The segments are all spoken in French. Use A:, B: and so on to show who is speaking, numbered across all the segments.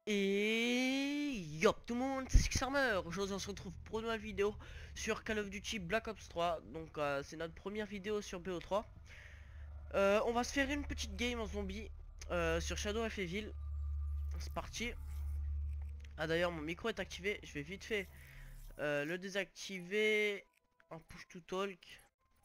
A: Et yo tout le monde, c'est Sixarmer. Aujourd'hui on se retrouve pour une nouvelle vidéo sur Call of Duty Black Ops 3. Donc c'est notre première vidéo sur BO3. On va se faire une petite game en zombie sur Shadow of Evil. C'est parti. Ah d'ailleurs mon micro est activé, je vais vite fait le désactiver en push to talk.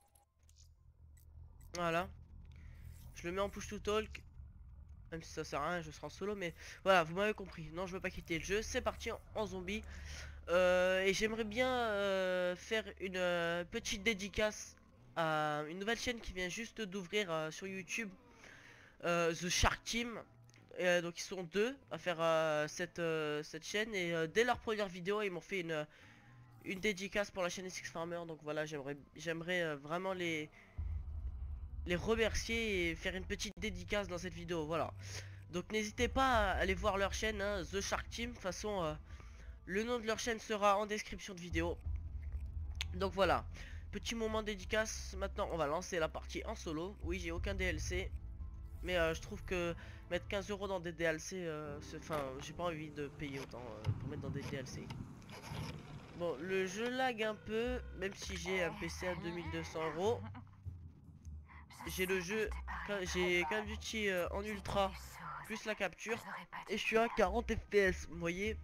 A: Voilà. Je le mets en push to talk. Même si ça sert à rien, je serai en solo, mais voilà, vous m'avez compris. Non, je veux pas quitter le jeu. C'est parti en zombie. Et j'aimerais bien faire une petite dédicace à une nouvelle chaîne qui vient juste d'ouvrir sur YouTube, The Shark Team. Donc ils sont deux à faire cette chaîne et dès leur première vidéo ils m'ont fait une dédicace pour la chaîne SX Farmer. Donc voilà, j'aimerais vraiment les remercier et faire une petite dédicace dans cette vidéo. Voilà. Donc n'hésitez pas à aller voir leur chaîne, hein, The Shark Team. De toute façon, le nom de leur chaîne sera en description de vidéo. Donc voilà, petit moment dédicace. Maintenant on va lancer la partie en solo. Oui, j'ai aucun DLC, mais je trouve que mettre 15 € dans des DLC, enfin j'ai pas envie de payer autant pour mettre dans des DLC. Bon, le jeu lag un peu, même si j'ai un PC à 2200 €. J'ai le jeu, j'ai Call of Duty en ultra plus la capture et je suis à 40 FPS, vous voyez.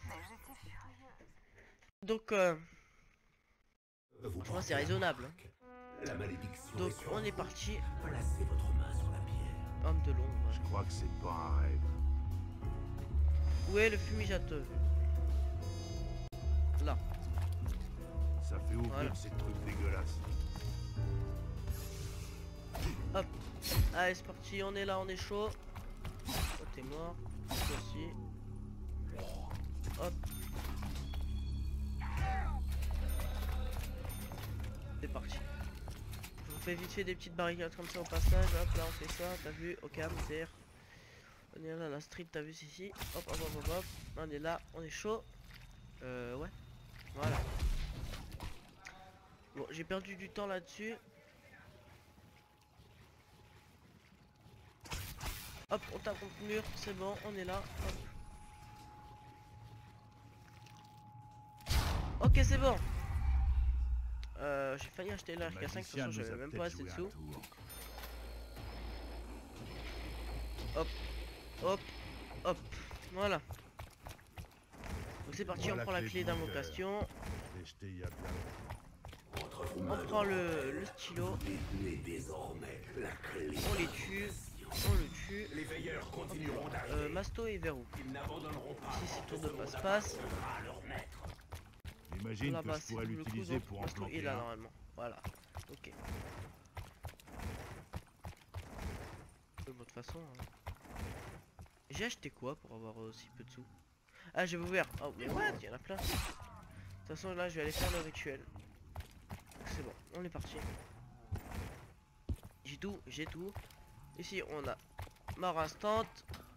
A: Donc franchement c'est raisonnable, hein.
B: La malédiction
A: Donc
B: est sur
A: on est
B: vous.
A: parti.
B: Placez votre main sur la pierre.
A: Homme de l'ombre.
C: Je crois que c'est pas un rêve.
A: Où est le fumigateur? Là.
C: Ça fait ouvrir
A: Voilà.
C: ces trucs dégueulasses.
A: Hop. Allez c'est parti, on est là, on est chaud. Oh t'es mort. Toi aussi. Hop. C'est parti. Je vous fais vite fait des petites barricades comme ça au passage. Hop là on fait ça, t'as vu, au calme, terre. On est là, la street, t'as vu ici. Hop hop hop hop hop. On est là, on est chaud. Ouais. Voilà. Bon, j'ai perdu du temps là-dessus. Hop, on tape contre le mur, c'est bon, on est là. Hop. Ok, c'est bon. J'ai failli acheter la RK5, de toute façon j'avais même pas assez de sous. Hop, hop, hop, voilà. Donc c'est parti, on prend la clé d'invocation. On prend le stylo.
B: Désormais, la clé.
A: On les tue. On le tue.
B: Les veilleurs continueront d'arriver.
A: Masto et Verrou.
B: Ils n'abandonneront pas.
A: Ici c'est tour de passe-passe.
B: Leur maître.
C: J'imagine que
A: Là-bas
C: je
A: c'est
C: pourrais
A: double coup,
C: l'utiliser
A: donc
C: pour en
A: Masto est
C: planter
A: là
C: un.
A: normalement. Voilà. Ok. De toute façon. Hein. J'ai acheté quoi pour avoir aussi peu de sous? Ah j'ai ouvert. Oh mais what? Il y en a plein. De toute façon là je vais aller faire le rituel. C'est bon, on est parti. J'ai tout, j'ai tout. Ici on a mort instant.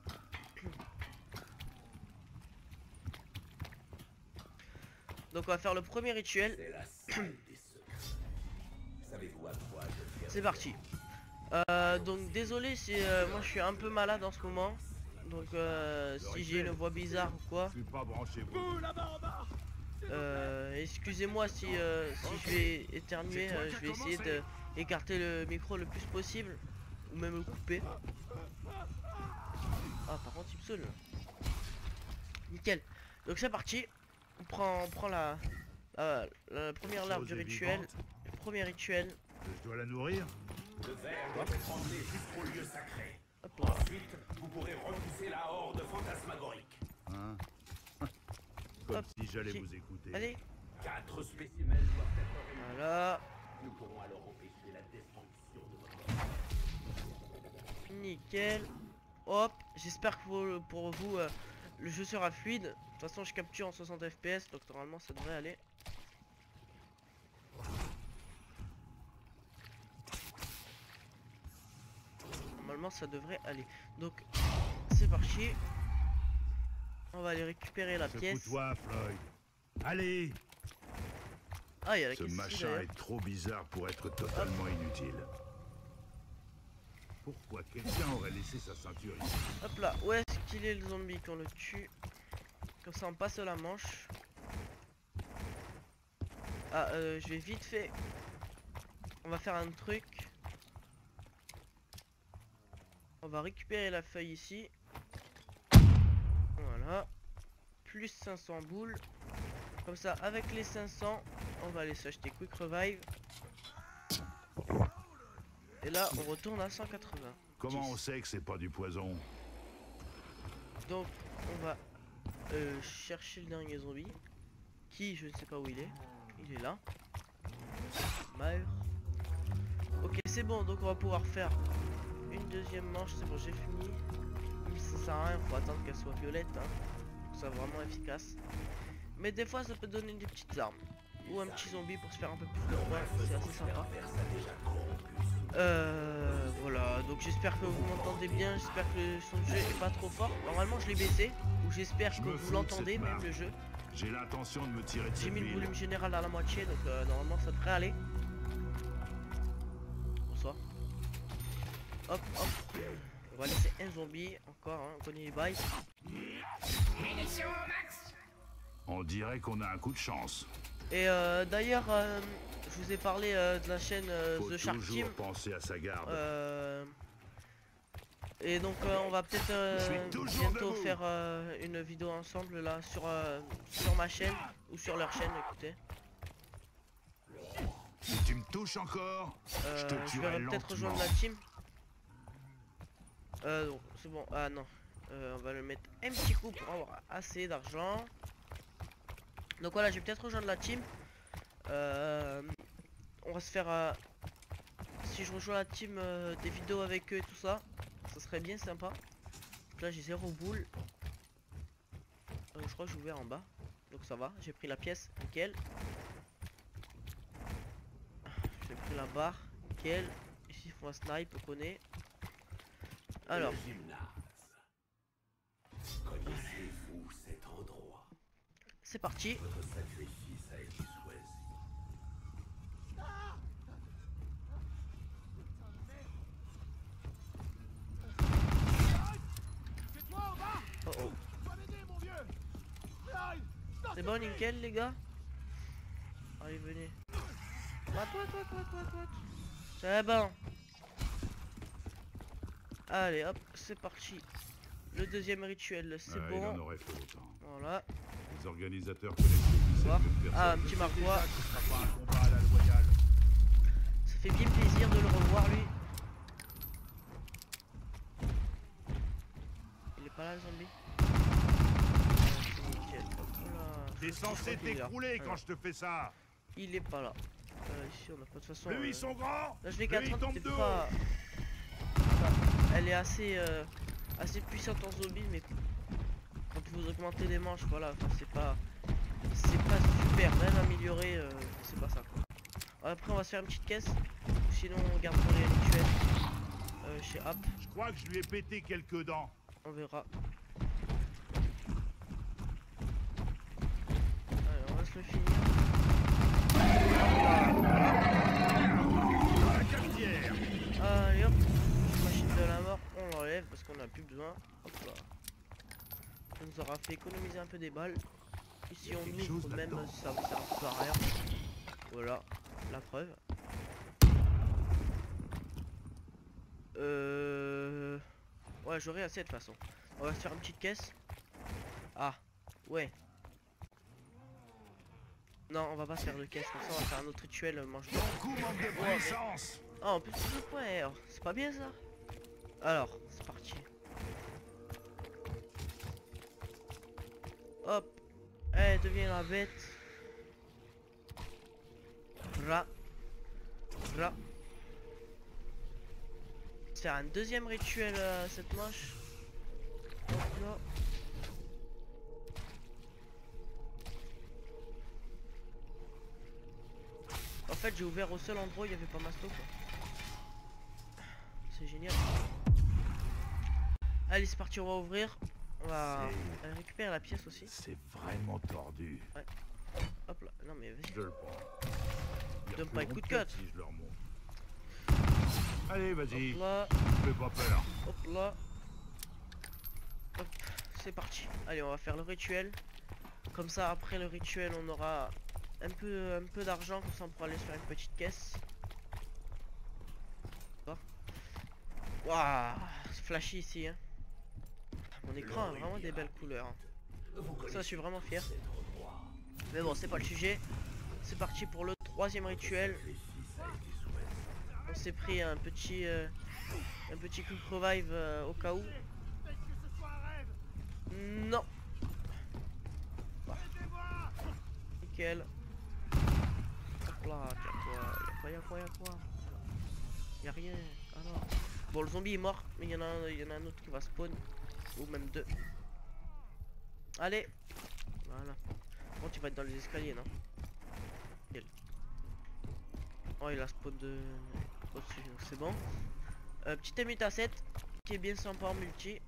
A: Donc on va faire le premier rituel.
B: C'est la salle des secrets. Savez-vous à quoi je viens?
A: C'est parti. Donc désolé si moi je suis un peu malade en ce moment. Donc si j'ai une voix bizarre ou quoi.
C: Je suis pas branché, vous.
A: Excusez-moi si je vais éternuer. Je vais essayer de écarter le micro le plus possible. Ou même le couper. Ah par contre il me saoule. Nickel. Donc c'est parti. On prend la première larve du rituel. Le premier rituel.
C: Je dois la nourrir.
B: Le verre doit être emmené jusqu'au lieu sacré.
A: Hop là.
B: Ensuite, vous pourrez repousser la horde fantasmagorique.
C: Hein? Comme
A: Hop,
C: si j'allais
A: si.
C: vous écouter.
A: Allez.
B: 4 spécimens doivent être réunis.
A: Voilà.
B: Nous pourrons alors empêcher la destruction de votre
A: Nickel. Hop. J'espère que pour vous le jeu sera fluide. De toute façon je capture en 60 FPS. Donc normalement ça devrait aller. Normalement ça devrait aller. Donc c'est parti. On va aller récupérer la pièce.
C: Secoue-toi, Floyd. Allez!
A: Ah il y a la
C: Ce
A: caisse ici,
C: machin
A: d'ailleurs.
C: est trop bizarre pour être totalement inutile. Pourquoi quelqu'un aurait laissé sa ceinture ici?
A: Hop là, où est-ce qu'il est le zombie qu'on le tue? Comme ça on passe la manche. Ah, je vais vite fait. On va faire un truc. On va récupérer la feuille ici. Voilà. Plus 500 boules. Comme ça, avec les 500, on va aller s'acheter Quick Revive. Et là, on retourne à 180.
C: Comment on sait que c'est pas du poison?
A: Donc, on va chercher le dernier zombie. Qui, je ne sais pas où il est. Il est là. Meurt. Ok, c'est bon. Donc, on va pouvoir faire une deuxième manche. C'est bon, j'ai fini. Ça sert à rien, faut attendre qu'elle soit violette. Hein. C'est vraiment efficace. Mais des fois, ça peut donner des petites armes. Ou un petit zombie pour se faire un peu plus de points. C'est assez sympa. Voilà, donc j'espère que vous m'entendez bien, j'espère que le son de jeu est pas trop fort. Normalement je l'ai baissé, ou j'espère que vous l'entendez même le jeu.
C: J'ai l'intention de me tirer de
A: J'ai
C: cette
A: mis le
C: ville.
A: volume général à la moitié, donc normalement ça devrait aller. Bonsoir. Hop, hop. On va laisser un zombie, encore, hein, on connaît les bails.
C: On dirait qu'on a un coup de chance.
A: Et d'ailleurs, je vous ai parlé de la chaîne
C: Faut
A: The Shark Team.
C: toujours penser à sa garde.
A: Et donc on va peut-être
C: toujours
A: bientôt
C: debout.
A: faire une vidéo ensemble là sur ma chaîne ou sur leur chaîne, écoutez.
C: Si tu me touches encore, je te
A: Je
C: tuerai
A: vais peut-être
C: lentement.
A: rejoindre la team. Donc c'est bon, ah non. On va le mettre un petit coup pour avoir assez d'argent. Donc voilà, je vais peut-être rejoindre la team. On va se faire si je rejoins la team des vidéos avec eux et tout ça, ça serait bien sympa. Donc là j'ai 0 boule. Je crois que j'ai ouvert en bas. Donc ça va, j'ai pris la pièce, nickel. J'ai pris la barre, nickel. Ici il faut un snipe, on connaît. Alors,
B: Le gymnase. Connaissez-vous cet endroit?
A: c'est parti.
B: Votre sacrifice a été choisi.
A: Oh oh. C'est bon, nickel les gars. Allez, venez. What. C'est bon. Allez hop, c'est parti. Le deuxième rituel, c'est
C: Il en
A: bon.
C: aurait fait autant.
A: Voilà.
C: Les organisateurs connaissent les
A: Bonsoir.
C: dizaines de
A: Ah, un
C: personnes.
A: petit Marquois.
C: Ce sera pas un combat à la loyale.
A: Ça fait bien plaisir de le revoir lui. Il est pas là le zombie. Nickel. Hop là.
C: T'es censé
A: Je crois qu'il est là.
C: t'écrouler quand
A: Alors,
C: je te fais ça.
A: il est pas là. Ici on a pas de toute façon.
C: Eux, ils sont grands.
A: La GV
C: Eux, ils
A: 4
C: tombent
A: c'est
C: d'eau.
A: pas. Elle est assez puissante en zombie, mais quand vous augmentez les manches, voilà, c'est pas super, même amélioré, c'est pas ça quoi. Après on va se faire une petite caisse, ou sinon on garde pour les rituels chez App,
C: Je crois que je lui ai pété quelques dents.
A: on verra. Allez, on va se le finir.
C: Dans la cafetière.
A: Allez hop, machine de la mort, on l'enlève parce qu'on a plus besoin. Hop là. Ça nous aura fait économiser un peu des balles. Ici on
C: quelque chose
A: ouvre même
C: là-dedans.
A: si ça ne sert un peu à rien. Voilà, la preuve. Ouais, j'aurai assez de toute façon. On va se faire une petite caisse. Ah, ouais. Non, on va pas se faire de caisse, comme ça on va faire un autre rituel mange d'or.
C: Ton coup manque de puissance.
A: Ah, en plus c'est 2 points, alors, c'est pas bien ça. Alors, c'est parti. Hop. Elle devient la bête. Ra. Faire un deuxième rituel à cette manche. Hop là. En fait j'ai ouvert au seul endroit où il n'y avait pas masto quoi. C'est génial. Allez c'est parti, on va ouvrir. On va récupérer la pièce aussi.
C: C'est vraiment tordu.
A: Hop là, non mais vas-y.
C: Je le prends. Ils
A: Donne pas un
C: referont
A: coup de
C: peut-être
A: cut.
C: si je leur montre. Allez, vas-y.
A: Hop là,
C: Fais pas peur.
A: hop là. Hop, c'est parti. Allez, on va faire le rituel. Comme ça, après le rituel, on aura un peu d'argent. Comme ça, on pourra aller se faire une petite caisse. Waouh, c'est flashy ici. Hein. Mon écran a vraiment des belles couleurs. Hein. Ça, je suis vraiment fier. Mais bon, c'est pas le sujet. C'est parti pour le troisième rituel. On s'est pris un petit quick revive au cas où. Non. Nickel. Hop là, y'a quoi. Y'a rien. Ah non. Bon, le zombie est mort, mais il y en a un autre qui va spawn. Ou même deux. Allez. Voilà. Bon, tu vas être dans les escaliers, non? Nickel. Oh, il a spawn de au-dessus, donc c'est bon. Petit Muta 7 qui est bien sympa en multi.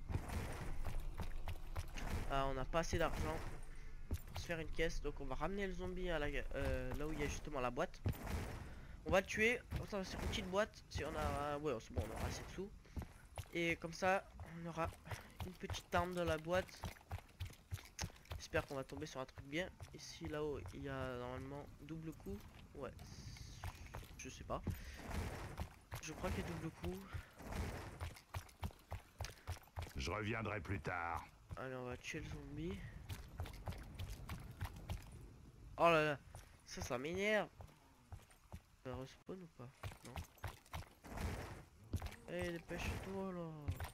A: Ah, on a pas assez d'argent pour se faire une caisse, donc on va ramener le zombie à là où il y a justement la boîte. On va le tuer. On va sur une petite boîte. Si on a, ouais, c'est bon, on aura assez de sous. Et comme ça, on aura une petite arme dans la boîte. J'espère qu'on va tomber sur un truc bien. Ici, là-haut, il y a normalement double coup. Ouais, je sais pas. Je crois qu'il y a double coup.
C: Je reviendrai plus tard.
A: Allez, on va tuer le zombie. Oh là là, ça m'énerve. Ça respawn ou pas? Non. Allez, dépêche-toi là.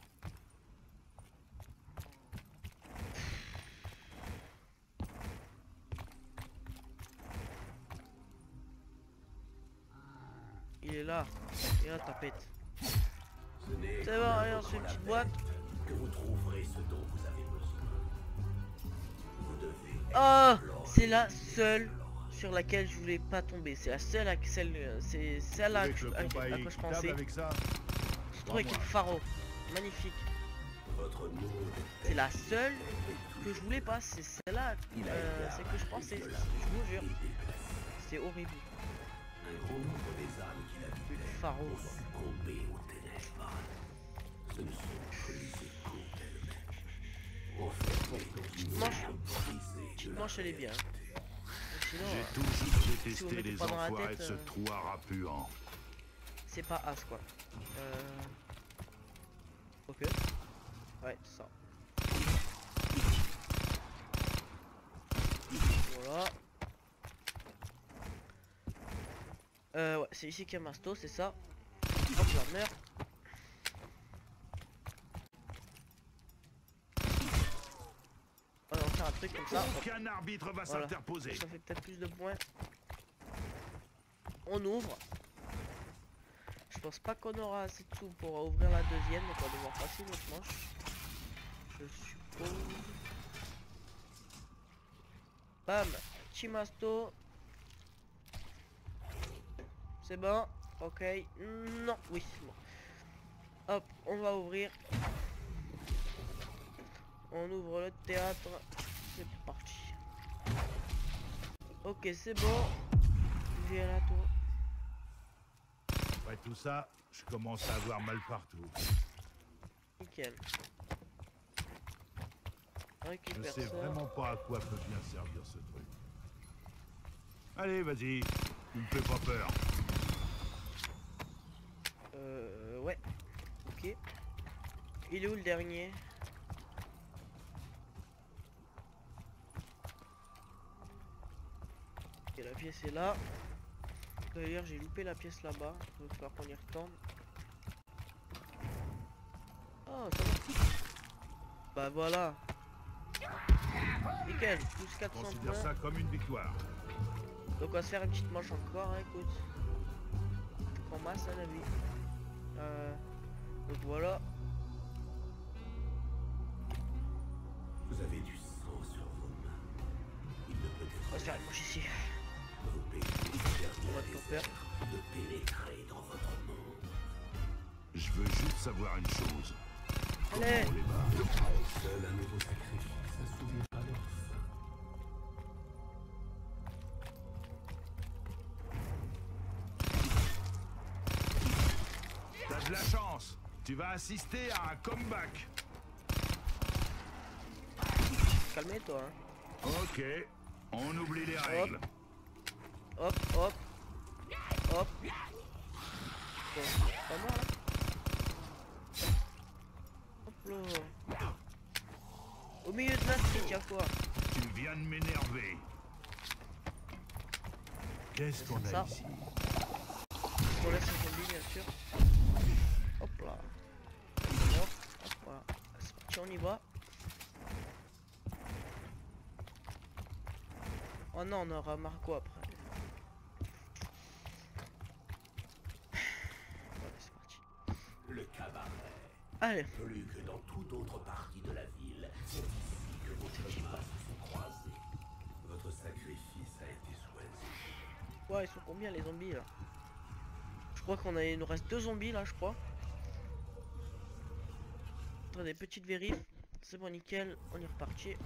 A: Il est là. Et là, tapette. C'est bon, allez, on se fait une petite boîte.
B: Que vous trouverez ce dont vous avez besoin. Vous devez.
A: Oh, c'est la seule sur laquelle je voulais pas tomber. C'est la seule, c'est celle à quoi je pensais.
C: Avec ça.
A: Je trouve avec le pharo. Magnifique.
B: Votre monde
A: C'est la seule que je voulais pas. C'est celle-là. C'est que je pensais. Je vous jure. C'est horrible.
B: un grand nombre des âmes qui l'habitent
A: Le pharo.
B: ont succombé aux ténèbres. Ce ne sont que les échos d'elles-mêmes. Enfermées dans une
A: manche.
B: âme brisée
A: Petite
B: de la
A: manche, elle est bien.
B: réalité.
A: Sinon,
C: J'ai toujours
A: si vous
C: détesté
A: mettez
C: les
A: pas dans la
C: enfoirés
A: tête,
C: de ce trou à rat puant.
A: c'est pas as quoi. Ok. Ouais, c'est ça. Voilà. Ouais, c'est ici qu'il y a Masto, c'est ça. Hop, la merde. On va faire un truc comme ça. Hop.
C: Aucun arbitre va
A: Voilà.
C: s'interposer.
A: Ça fait peut-être plus de points. On ouvre. Je pense pas qu'on aura assez de sous pour ouvrir la deuxième, donc on va devoir passer notre manche. Je suppose. Bam, Chimasto. C'est bon. Ok. Non, oui, c'est bon. Hop, on va ouvrir. On ouvre le théâtre. C'est parti. Ok, c'est bon. Viens là, toi.
C: Après tout ça, je commence à avoir mal partout.
A: Nickel.
C: Je
A: Récupère
C: sais
A: ça.
C: vraiment pas à quoi peut bien servir ce truc. Allez, vas-y. Tu me fais pas peur.
A: Ouais. Ok. Il est où le dernier? Ok, la pièce est là. D'ailleurs, j'ai loupé la pièce là-bas. Il va falloir qu'on y retourne. Oh, ça va. Bah voilà. Nickel, plus 400
C: Considère
A: points.
C: ça comme une victoire.
A: Donc on va se faire une petite manche encore, hein, écoute. En masse à la vie. Donc voilà.
B: Vous avez du sang sur vos mains. Il ne peut
A: On va
B: être
A: se faire une manche ici.
B: vos pays
A: On va te faire.
B: de pénétrer dans votre monde.
C: Je veux juste savoir une chose.
A: Allez.
C: Comment on les bat?
B: Seul un nouveau sacrifice assouvira leur faim.
C: T'as Tu vas assister à un comeback.
A: Calmez-toi. Hein.
C: Ok, on oublie les règles.
A: Hop, hop. Hop. Bon, pas mort là. Hop là. Au milieu de la street, y'a quoi?
C: Tu viens de m'énerver. Qu'est-ce qu'on a
A: ça.
C: ici?
A: On laisse le zombie bien sûr. Hop là. Hop, hop voilà. C'est parti, on y va. Oh non, on aura Marco après. Voilà, c'est parti.
B: Le cabaret.
A: Allez.
B: Plus que dans toute autre partie de la ville, c'est ici que vos chemins se sont croisés. Votre sacrifice a été choisi.
A: Ouais, ils sont combien les zombies là? Je crois qu'on a, il nous reste 2 zombies là, je crois. Attendez, petite vérif. C'est bon, nickel, on est reparti.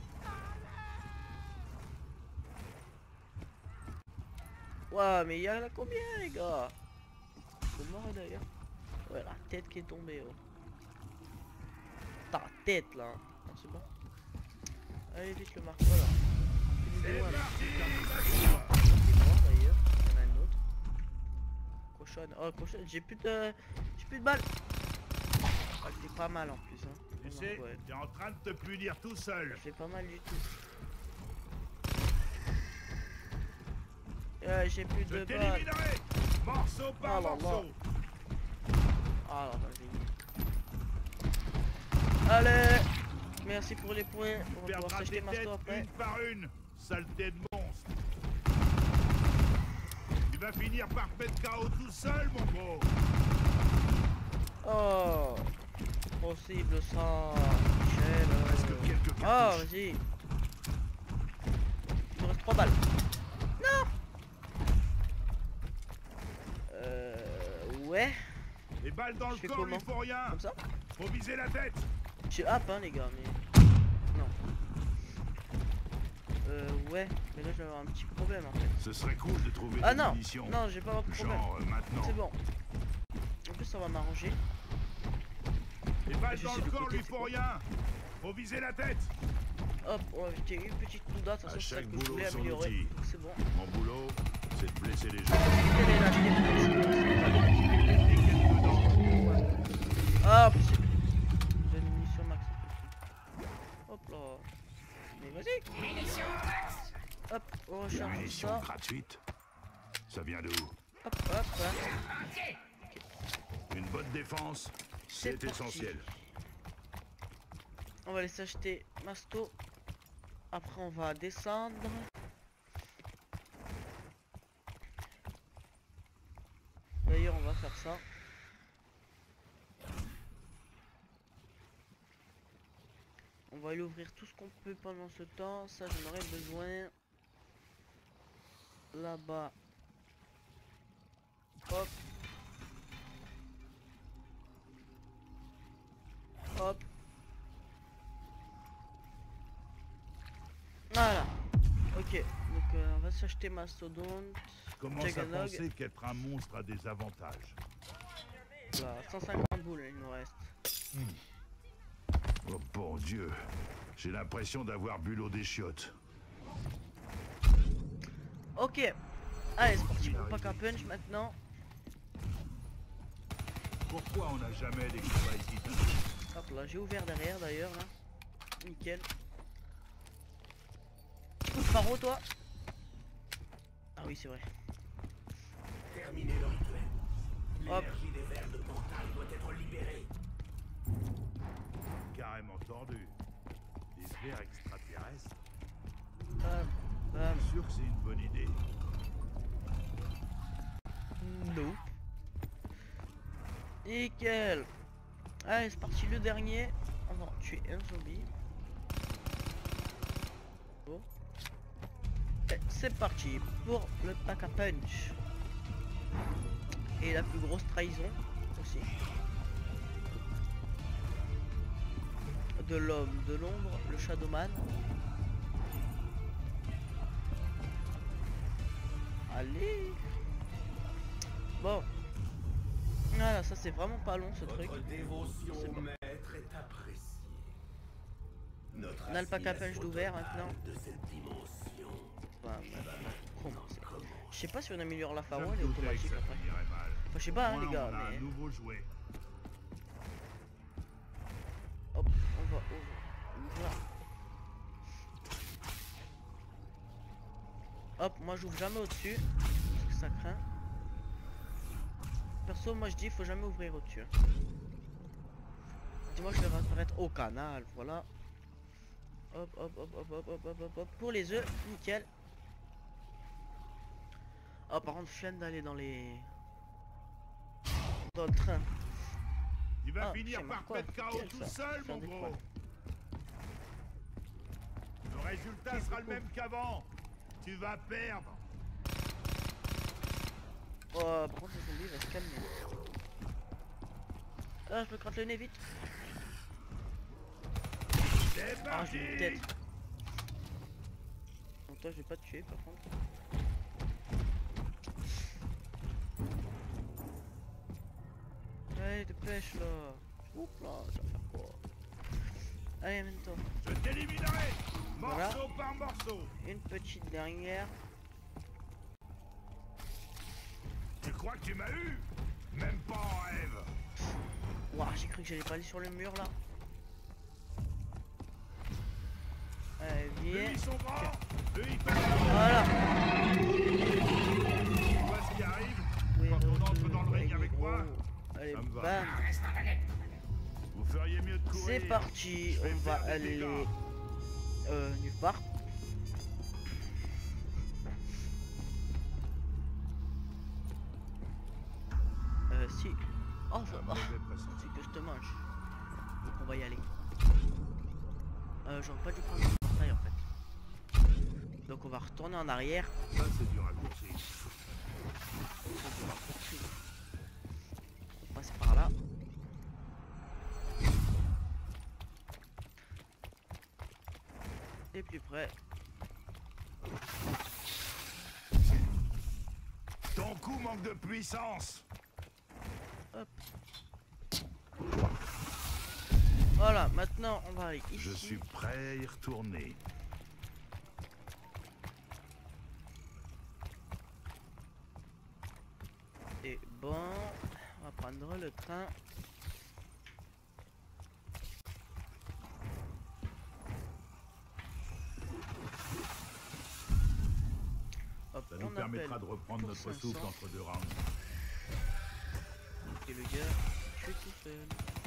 A: Ouah, mais il y en a combien les gars? C'est mort d'ailleurs. Ouais, la tête qui est tombée. Oh. Ta tête là. Ah, c'est bon. Allez vite le marteau là. C'est mort d'ailleurs. Il y en a une autre. Cochonne. Oh cochonne, j'ai plus de balles. Ah, elle fait pas mal en plus hein.
C: Tu
A: Non,
C: sais,
A: ouais.
C: t'es en train de te punir tout seul.
A: Elle fait pas mal du tout. J'ai plus
C: Je
A: de balles.
C: t'éliminerai, morceau par
A: Ah là là.
C: morceau.
A: Ah là, vas-y. Allez. Merci pour les points. On va pouvoir
C: Perdras
A: s'acheter
C: tes
A: Masto
C: têtes
A: après.
C: une par une, saleté de monstre. Tu vas finir par mettre KO tout seul, mon gros.
A: Oh. Possible ça. Michel.
C: Presque quelques
A: Oh,
C: cartouches.
A: vas-y. Il me reste 3 balles. Non. Ouais.
C: Les balles dans le
A: Je fais
C: corps
A: comment?
C: lui font rien.
A: Comme ça.
C: Faut viser la tête.
A: J'ai hop hein les gars, mais... Non. Ouais. Mais là je vais avoir un petit problème en fait.
C: Ce serait cool de trouver
A: Ah
C: des
A: non.
C: munitions.
A: Non, j'ai pas de problème.
C: Genre maintenant.
A: C'est bon. En plus ça va m'arranger.
C: Les balles
A: Je
C: dans
A: sais
C: le
A: le
C: corps
A: côté,
C: lui
A: c'est
C: font
A: quoi?
C: rien. Faut viser la tête.
A: Hop, on va éviter une petite coup d'as, de toute façon
C: À
A: c'est ça
C: chaque
A: que je
C: boulot,
A: voulais
C: son
A: améliorer.
C: outil.
A: Donc c'est bon.
C: Mon boulot, c'est de blesser les gens.
A: Quelle est la Ah, possible. J'ai une munition max. Hop là. Mais vas-y. Hop, on recharge
C: Munitions
A: ça.
C: gratuite. Ça vient d'où?
A: Hop, hop, voilà.
C: Une bonne défense, c'est
A: parti.
C: essentiel.
A: On va aller s'acheter Masto. Après on va descendre. D'ailleurs on va faire ça. On va aller ouvrir tout ce qu'on peut pendant ce temps. Ça j'en aurais besoin. Là-bas. Hop. Hop. Voilà. Ok. Donc on va s'acheter Mastodonte.
C: Commence à
A: Juggernog.
C: penser qu'être un monstre a des avantages.
A: Voilà, 150 boules il nous reste.
C: Oh bon Dieu, j'ai l'impression d'avoir bu l'eau des chiottes.
A: Ok. Allez, c'est parti pour Pack a Punch maintenant.
C: Pourquoi on n'a jamais des combats ici?
A: Hop là, j'ai ouvert derrière d'ailleurs là. Nickel. Petit coup de faro toi. Ah oui c'est vrai.
B: Terminez le rituel.
A: Hop.
B: L'énergie des vers de portail doit être libérée.
C: Carrément tordu. Des vers extraterrestres.
A: Bam. Bam.
C: Je suis sûr que c'est une bonne idée.
A: No. Nickel. Allez c'est parti le dernier. On va tuer un zombie. Bon. Et c'est parti pour le Pack a Punch. Et la plus grosse trahison aussi. De l'homme de l'ombre, le Shadowman. Allez. Bon. Voilà, ça c'est vraiment pas long ce truc.
B: Votre
A: C'est
B: dévotion au
A: bon.
B: maître est appréciée. Notre
A: On a le pack à punch
B: assignation
A: d'ouvert
B: totale
A: maintenant.
B: de cette dimension
A: Enfin, commencer. Je sais pas si on améliore la
C: Je
A: pharo,
C: me
A: elle est
C: doutais que
A: automatique
C: ça
A: après.
C: finirait mal.
A: Enfin, je sais
C: Au
A: pas, hein,
C: moins,
A: les gars,
C: on a un
A: mais.
C: nouveau jouet.
A: Hop, on va ouvrir. Hop, moi j'ouvre jamais au-dessus. Parce que ça craint. Perso, moi je dis faut jamais ouvrir au-dessus. Dis-moi, je vais apparaître au canal, voilà. Hop, hop, hop, hop, hop, hop, hop, hop, hop. Pour les œufs, nickel. Oh, par contre, flemme d'aller dans les. Dans le train.
C: Il va
A: Ah,
C: finir
A: c'est
C: par
A: quoi,
C: péter KO
A: nickel,
C: tout
A: ça.
C: seul,
A: Faire
C: mon
A: des
C: gros.
A: points.
C: Le résultat sera le même qu'avant. Tu vas perdre.
A: Oh, par contre, le zombie va se calmer. Ah, je me gratte le nez vite.
C: C'est
A: Ah,
C: parti.
A: j'ai une tête. Donc, toi, je vais pas te tuer par contre. Allez, dépêche là. Oups là, tu vas faire quoi? Allez, maintenant.
C: Je t'éliminerai.
A: Voilà.
C: Morceau par morceau.
A: Une petite dernière.
C: Tu crois que tu m'as eu? Même pas en rêve.
A: Ouah, j'ai cru que j'allais pas aller sur le mur là. Allez,
C: Eux,
A: viens.
C: ils sont grands. Eux, ils peuvent.
A: Voilà.
C: Tu vois ce qui arrive quand on entre dans le ring avec moi?
A: Allez,
C: Ça me va.
A: bam.
C: Vous feriez mieux de courir.
A: C'est parti.
C: Je vais
A: On va
C: faire des
A: aller
C: dégâts.
A: nulle part. Si. Oh, ça
C: Un
A: va.
C: mauvais pressentiment.
A: C'est que je te mange. Donc on va y aller. J'aurais pas dû prendre le portail en fait. Donc on va retourner en arrière.
C: Ça, c'est du raccourci.
A: On passe par là. Et plus près.
C: Ton coup manque de puissance.
A: Hop. Voilà, maintenant on va aller ici.
C: Je suis prêt à y retourner.
A: Et bon, on va prendre le train. Hop,
C: Ça nous
A: on
C: permettra
A: appelle
C: de reprendre
A: pour
C: notre
A: 500.
C: souffle entre deux rounds.
A: Et le gars, je suis tout seul.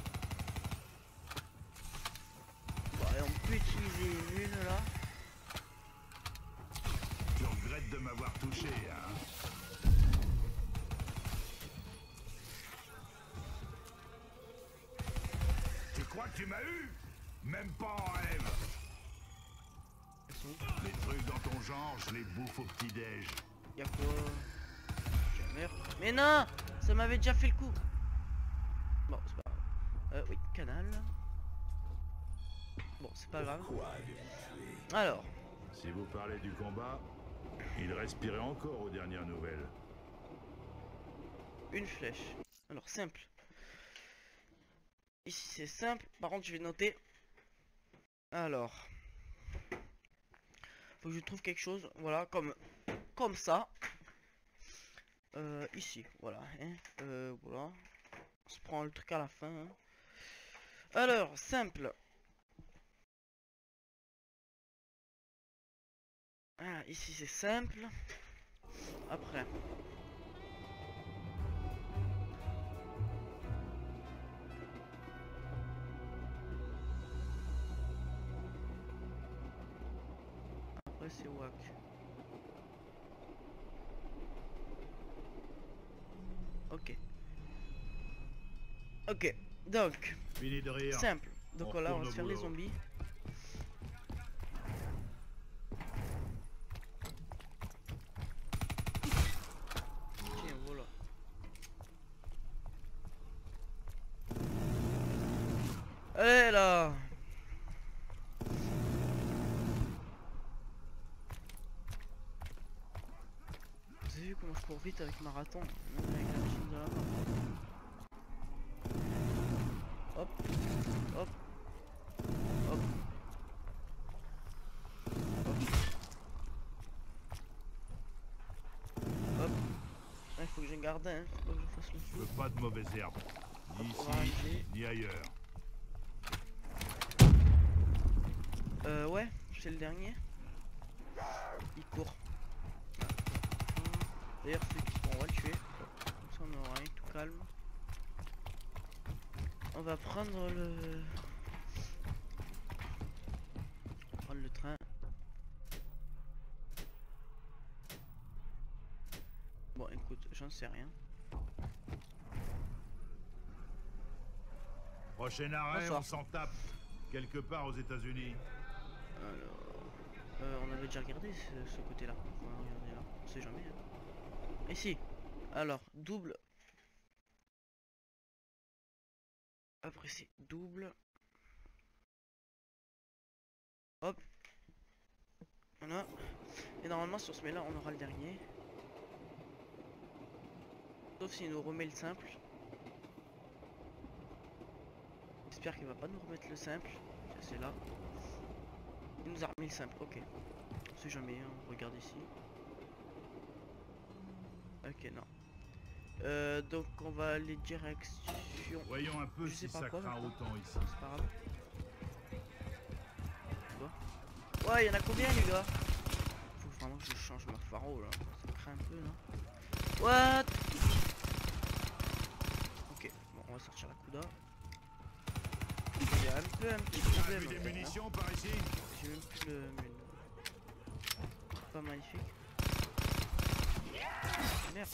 A: Bon, et on peut utiliser une là.
C: Tu regrettes de m'avoir touché, hein? Tu crois que tu m'as eu? Même pas en rêve.
A: Elles sont où?
C: Les trucs dans ton genre, je les bouffe au petit-déj.
A: Y'a quoi? Jammer. Mais non! Ça m'avait déjà fait le coup. Bon, c'est pas grave. Oui, canal. Bon, c'est pas grave. Alors,
C: Si vous parlez du combat, il respirait encore aux dernières nouvelles.
A: une flèche. Alors, simple. Ici, c'est simple. Par contre, je vais noter. Alors. Faut que je trouve quelque chose. Voilà, comme ça. Ici, voilà. Hein, voilà. On se prend le truc à la fin. Hein. Alors, simple. Ah, ici c'est simple. Après. Après c'est wack. Ok. Ok. Donc,
C: Fini de rire.
A: simple. Donc
C: On
A: voilà, on
C: retourne
A: va
C: au
A: se faire les
C: boulot.
A: zombies. Tiens, voilà. Allez là. Vous avez vu comment je cours vite avec marathon, même avec la machine de la mort. Hop. Hop. Hop. Hop. Hop. Il faut que je garde, hein. Faut pas que je fasse le
C: Je veux pas de mauvaises herbes. Ni ici,
A: ranger.
C: ni ailleurs.
A: Ouais, c'est le dernier. Il court. D'ailleurs, celui qui on va le tuer. Comme ça, on aura rien, tout calme. On va prendre le... prendre le train. Bon, écoute, j'en sais rien.
C: Prochain arrêt,
A: Bonsoir.
C: on s'en tape. Quelque part aux États-Unis.
A: Alors, on avait déjà regardé ce côté-là. On va regarder là, on sait jamais. Hein. Ici. Alors, double. Après c'est double. Hop. Voilà. Et normalement sur ce là on aura le dernier. Sauf s'il nous remet le simple. J'espère qu'il va pas nous remettre le simple. C'est là. Il nous a remis le simple, ok. On sait jamais, hein. On regarde ici. Ok, non. Donc on va aller direction.
C: Voyons un peu
A: Je sais
C: si
A: pas
C: ça
A: quoi,
C: craint
A: maintenant.
C: autant ici.
A: C'est pas grave. Ouais, il y en a combien les gars? Faut vraiment que je change ma pharo là. Ça craint un peu là. What? Ok, bon, on va sortir la Kuda. Il y a un petit
C: T'as
A: problème.
C: vu
A: en
C: des
A: fait, hein.
C: munitions par ici?
A: J'ai même plus le. Pas magnifique. Merde.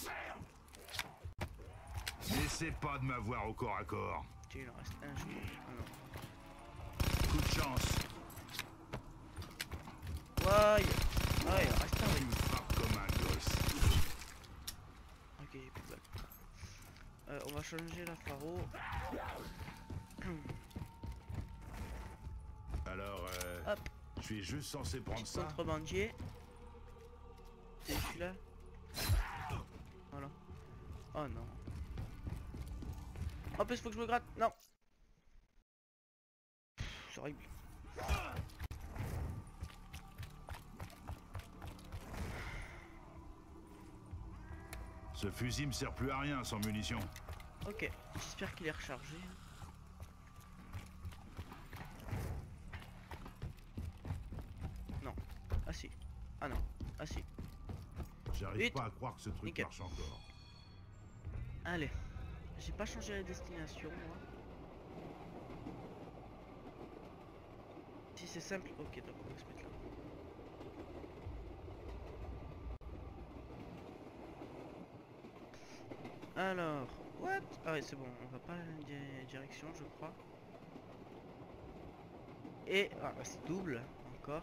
C: N'essaie pas de m'avoir au corps à corps.
A: Tiens, il en reste un, je crois.
C: Coup de chance.
A: Ah non. Ouais, il en reste un,
C: Tu
A: oui.
C: me frappes comme un gosse.
A: Ok, j'ai plus de balles. On va changer la pharo.
C: Alors,
A: Hop.
C: je suis juste censé prendre
A: Petit
C: ça.
A: contrebandier. C'est celui-là. Voilà. Oh non. En plus, faut que je me gratte. Non. C'est horrible.
C: Ce fusil me sert plus à rien sans munitions.
A: Ok. J'espère qu'il est rechargé. Non. Ah si. Ah non. Ah si.
C: J'arrive
A: Vite.
C: pas à croire que ce truc
A: Nickel.
C: marche encore.
A: Allez. J'ai pas changé la destination, moi. Si c'est simple. Ok, donc on va se mettre là. Alors, what? Ah ouais, c'est bon, on va pas dans la direction, je crois. Et, ah bah c'est double, encore.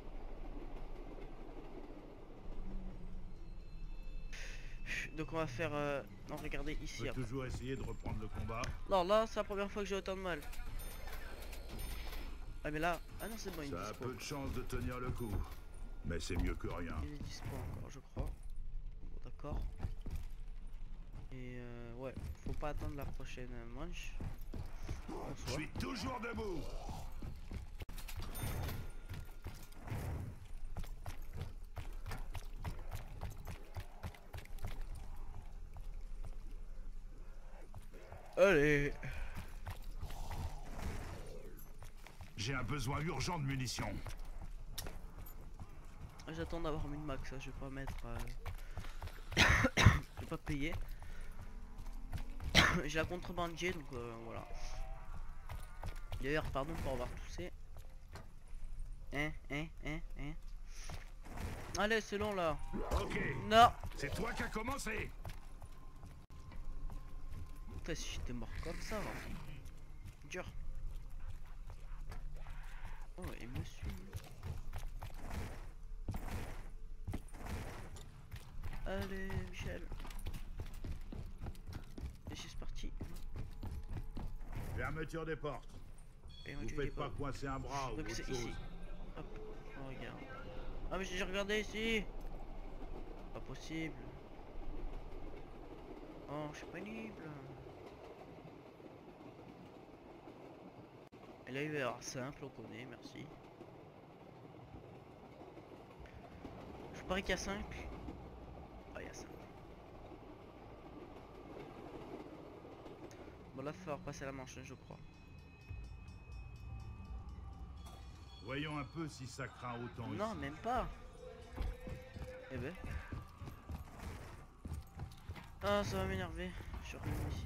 A: Donc on va faire, non regardez
C: Je
A: ici
C: peux
A: après.
C: toujours essayer de reprendre le combat.
A: Non là, c'est la première fois que j'ai autant de mal. Ah mais là, ah non c'est bon, il est
C: Ça a
A: dispo.
C: peu de chance de tenir le coup. Mais c'est mieux que rien.
A: Il est dispo encore, je crois. Bon, d'accord. Et ouais, faut pas attendre la prochaine manche. En
C: Je
A: soi.
C: suis toujours debout.
A: Allez.
C: J'ai un besoin urgent de munitions.
A: J'attends d'avoir mis le max, hein, je vais pas mettre. Je vais pas payer. J'ai la contrebandier donc voilà. D'ailleurs, pardon pour avoir toussé. Hein. Allez, c'est long là.
C: Ok,
A: Non.
C: c'est toi qui as commencé.
A: Putain, si j'étais mort comme ça. Hein. Dur. Oh, il me suit. Allez, Michel. Et c'est parti.
C: Fermeture des portes.
A: Et
C: Vous faites pas coincer un bras ou
A: donc
C: autre
A: c'est
C: chose.
A: ici. Hop, on regarde. Ah mais j'ai déjà regardé ici. Pas possible. Oh, je suis pénible. Et là il va y avoir simple, on connaît, merci. Je parie qu'il y a simple. Ah, il y a simple. Bon là il va falloir passer la manche, je crois.
C: Voyons un peu si ça craint autant
A: Non,
C: ici.
A: même pas. Eh ben. Ah, ça va m'énerver. Je suis revenu ici.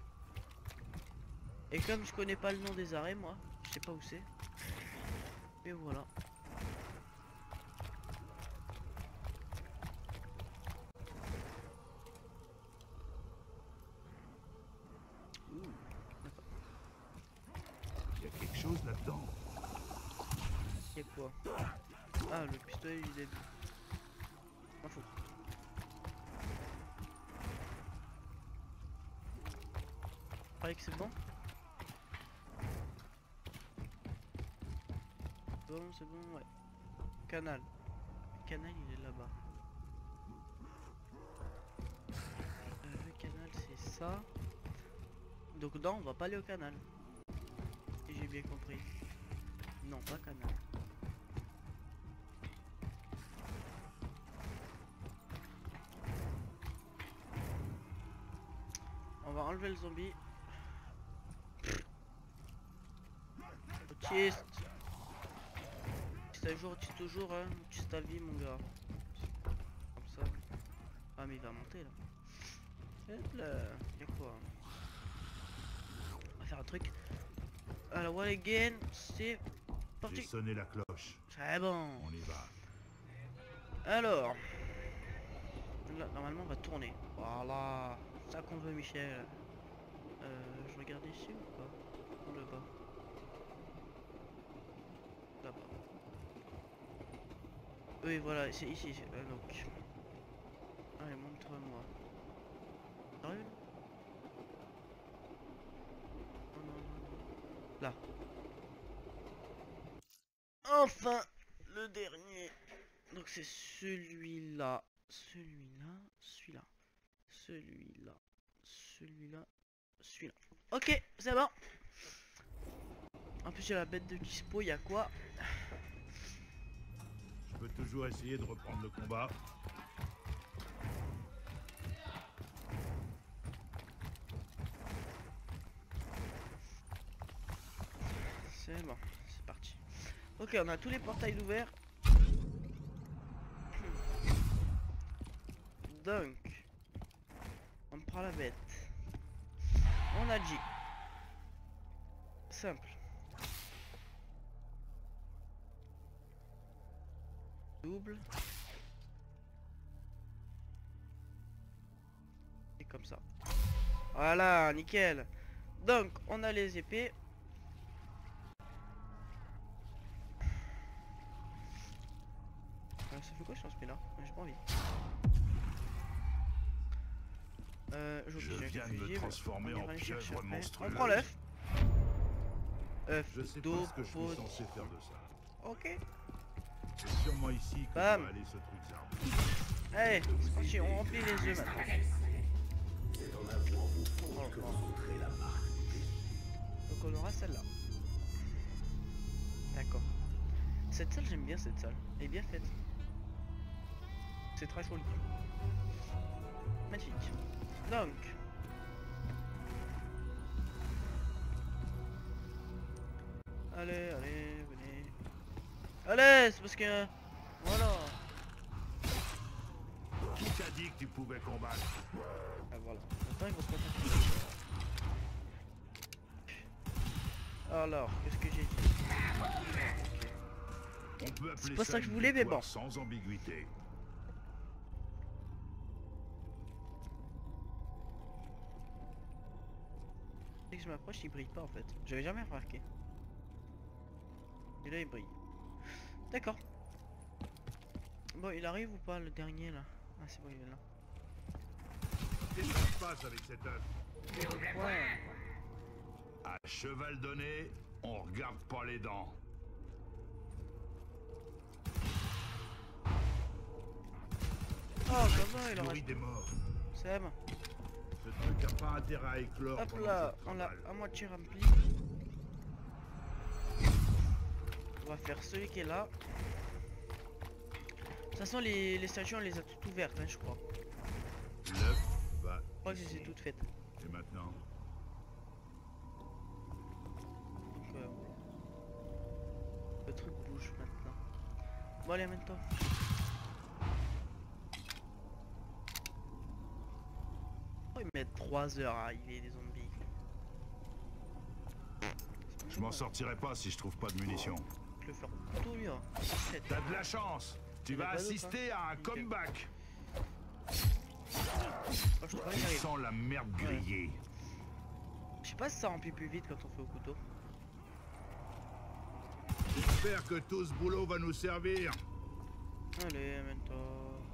A: Et comme je connais pas le nom des arrêts, moi, je sais pas où c'est. Et voilà. Ouh, d'accord.
C: Il y a quelque chose là-dedans.
A: C'est quoi? Ah, le pistolet du début. M'en fous. Pareil que c'est bon. Bon, c'est bon, ouais. Canal. Le canal, il est là-bas. Le canal, c'est ça. Donc non, on va pas aller au canal. Si j'ai bien compris. Non, pas canal. On va enlever le zombie. Autiste. Si un jour, autiste toujours, hein. Autiste ta vie, mon gars. Comme ça. Ah, mais il va monter là. Hop là. Y'a quoi? On va faire un truc. Alors, what again? C'est
C: J'ai
A: parti.
C: sonné la cloche.
A: C'est bon.
C: On y va.
A: Alors. Là, normalement, on va tourner. Voilà. C'est ça qu'on veut, Michel. Je regarde ici ou pas? Ou là-bas? Là-bas. Oui, voilà, c'est ici. Donc. Allez, montre-moi. Sérieux? Non, non, non. Là. Enfin, le dernier. Donc c'est celui-là, celui-là, celui-là, celui-là, celui-là, celui-là. Ok, c'est bon. En plus, il y a la bête de dispo, il y a quoi?
C: Je peux toujours essayer de reprendre le combat.
A: C'est bon, c'est parti. Ok, on a tous les portails ouverts. Donc, on prend la bête. On a dit. Simple. Double. Et comme ça. Voilà, nickel. Donc, on a les épées. Ça fait quoi je lance là? J'ai pas envie.
C: Je viens de me transformer en pieuvre monstrueuse.
A: On prend l'œuf.
C: Je sais
A: d'eau,
C: pas ce que je suis
A: pot.
C: censé faire de ça.
A: Ok.
C: C'est sûrement ici que
A: Bam.
C: doit aller ce truc zarbi.
A: Allez, c'est parti, on remplit les œufs maintenant.
B: C'est en allant au fond que vous ouvrez la marque.
A: Donc on aura celle-là. D'accord. Cette salle, j'aime bien cette salle. Elle est bien faite. C'est très joli. Magnifique. Donc. Allez, allez, venez. Allez, c'est parce que... Voilà.
C: Qui t'a dit que tu pouvais combattre?
A: Ah voilà. Maintenant, ils vont se concentrer. Alors, qu'est-ce que j'ai dit?
C: On peut appeler
A: pas ça que je voulais, mais
C: victoire
A: bon.
C: sans ambiguïté.
A: Dès que je m'approche, il brille pas en fait. J'avais jamais remarqué. Et là, il brille. D'accord. Bon, il arrive ou pas le dernier là? Ah, c'est bon, il est là.
C: Qu'est-ce qui se passe avec cet œuf?
A: Ouais.
C: À cheval donné, on regarde pas les dents.
A: Oh, comment il en
C: Nourrit
A: reste?
C: des morts.
A: C'est bon.
C: Ce truc a pas intérêt à éclore.
A: Hop
C: pendant
A: là,
C: cette
A: on l'a
C: travail.
A: à moitié rempli. va faire celui qui est là. De toute façon, les statues, on les a toutes ouvertes, hein, je crois.
C: L'œuf va
A: Je crois que
C: ici.
A: c'est toutes faites.
C: Et maintenant?
A: Donc, le truc bouge maintenant. Bon, allez, maintenant. Oh, ils mettent 3 heures à arriver des zombies.
C: Je m'en sortirai pas si je trouve pas de munitions.
A: Je le fais en couteau, lui, hein.
C: T'as de la chance. Tu
A: Il y en a
C: vas
A: pas d'autres,
C: assister à un
A: Nickel.
C: comeback.
A: Oh, je crois
C: Tu
A: qu'il arrive.
C: sens la merde grillée.
A: Je sais pas si ça remplit plus vite quand on fait au couteau.
C: J'espère que tout ce boulot va nous servir.
A: Allez, maintenant.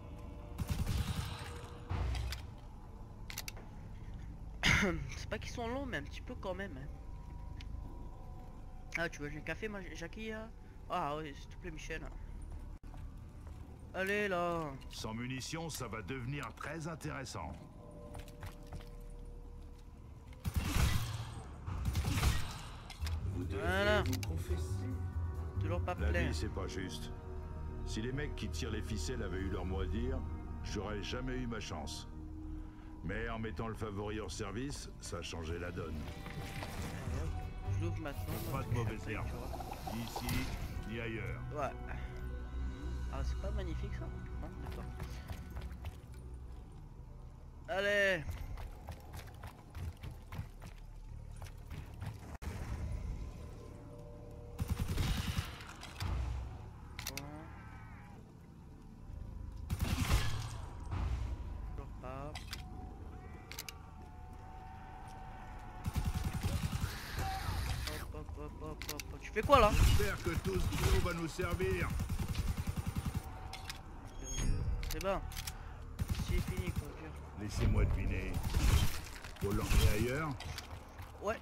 A: C'est pas qu'ils sont longs, mais un petit peu quand même. Hein. Ah, tu veux un café, moi, Jackie? Ah, oui, s'il te plaît, Michel. Allez, là.
C: Sans munitions, ça va devenir très intéressant.
B: Vous devez
A: Voilà.
B: vous confesser.
A: Toujours pas
C: La
A: plein.
C: vie, c'est pas juste. Si les mecs qui tirent les ficelles avaient eu leur mot à dire, j'aurais jamais eu ma chance. Mais en mettant le favori hors service, ça a changé la donne.
A: Je l'ouvre maintenant.
C: Pas de mauvaise herbe.
A: Tu vois.
C: Ni ici, ni ailleurs.
A: Ouais. Ah, c'est pas magnifique ça? Non, d'accord. Allez. Toujours pas. Hop, hop, hop, hop, hop. Tu fais quoi là?
C: J'espère que tout ce boulot va nous servir.
A: C'est bon. C'est fini, quoi. Dur.
C: Laissez-moi deviner. Faut l'emmener ailleurs?
A: Ouais.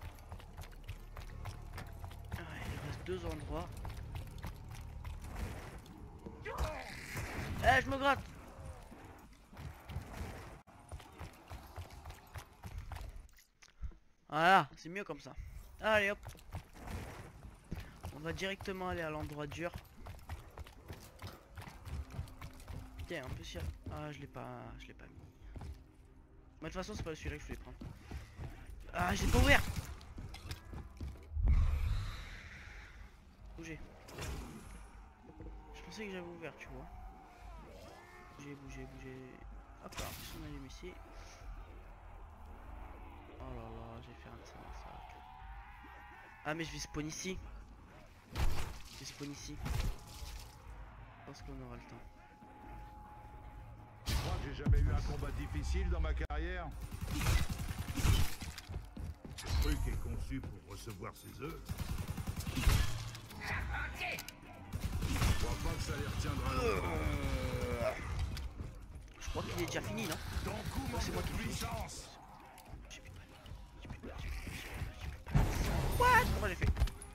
A: Ah, il reste 2 endroits. Eh, je me gratte. Voilà, c'est mieux comme ça. Allez hop. On va directement aller à l'endroit dur. Tiens, en plus, ah, je l'ai pas mis. Mais de toute façon, c'est pas celui-là que je voulais prendre. Ah, j'ai pas ouvert. Bougez. Je pensais que j'avais ouvert, tu vois. Bougez. Hop là, on allume ici. Oh là là, j'ai fait un de ces massacres. Ah, mais je vais spawn ici. Je vais spawn ici. Je pense qu'on aura le temps.
C: Je crois que j'ai jamais eu un combat difficile dans ma carrière. Ce truc est conçu pour recevoir ses œufs. Je crois pas que ça les retiendra longtemps.
A: Je crois qu'il est déjà fini, non?
C: Ton coup
A: Oh,
C: manque
A: c'est moi
C: de
A: qui le fais.
C: puissance.
A: J'ai plus de balles. J'ai plus de balles. What? Comment j'ai fait?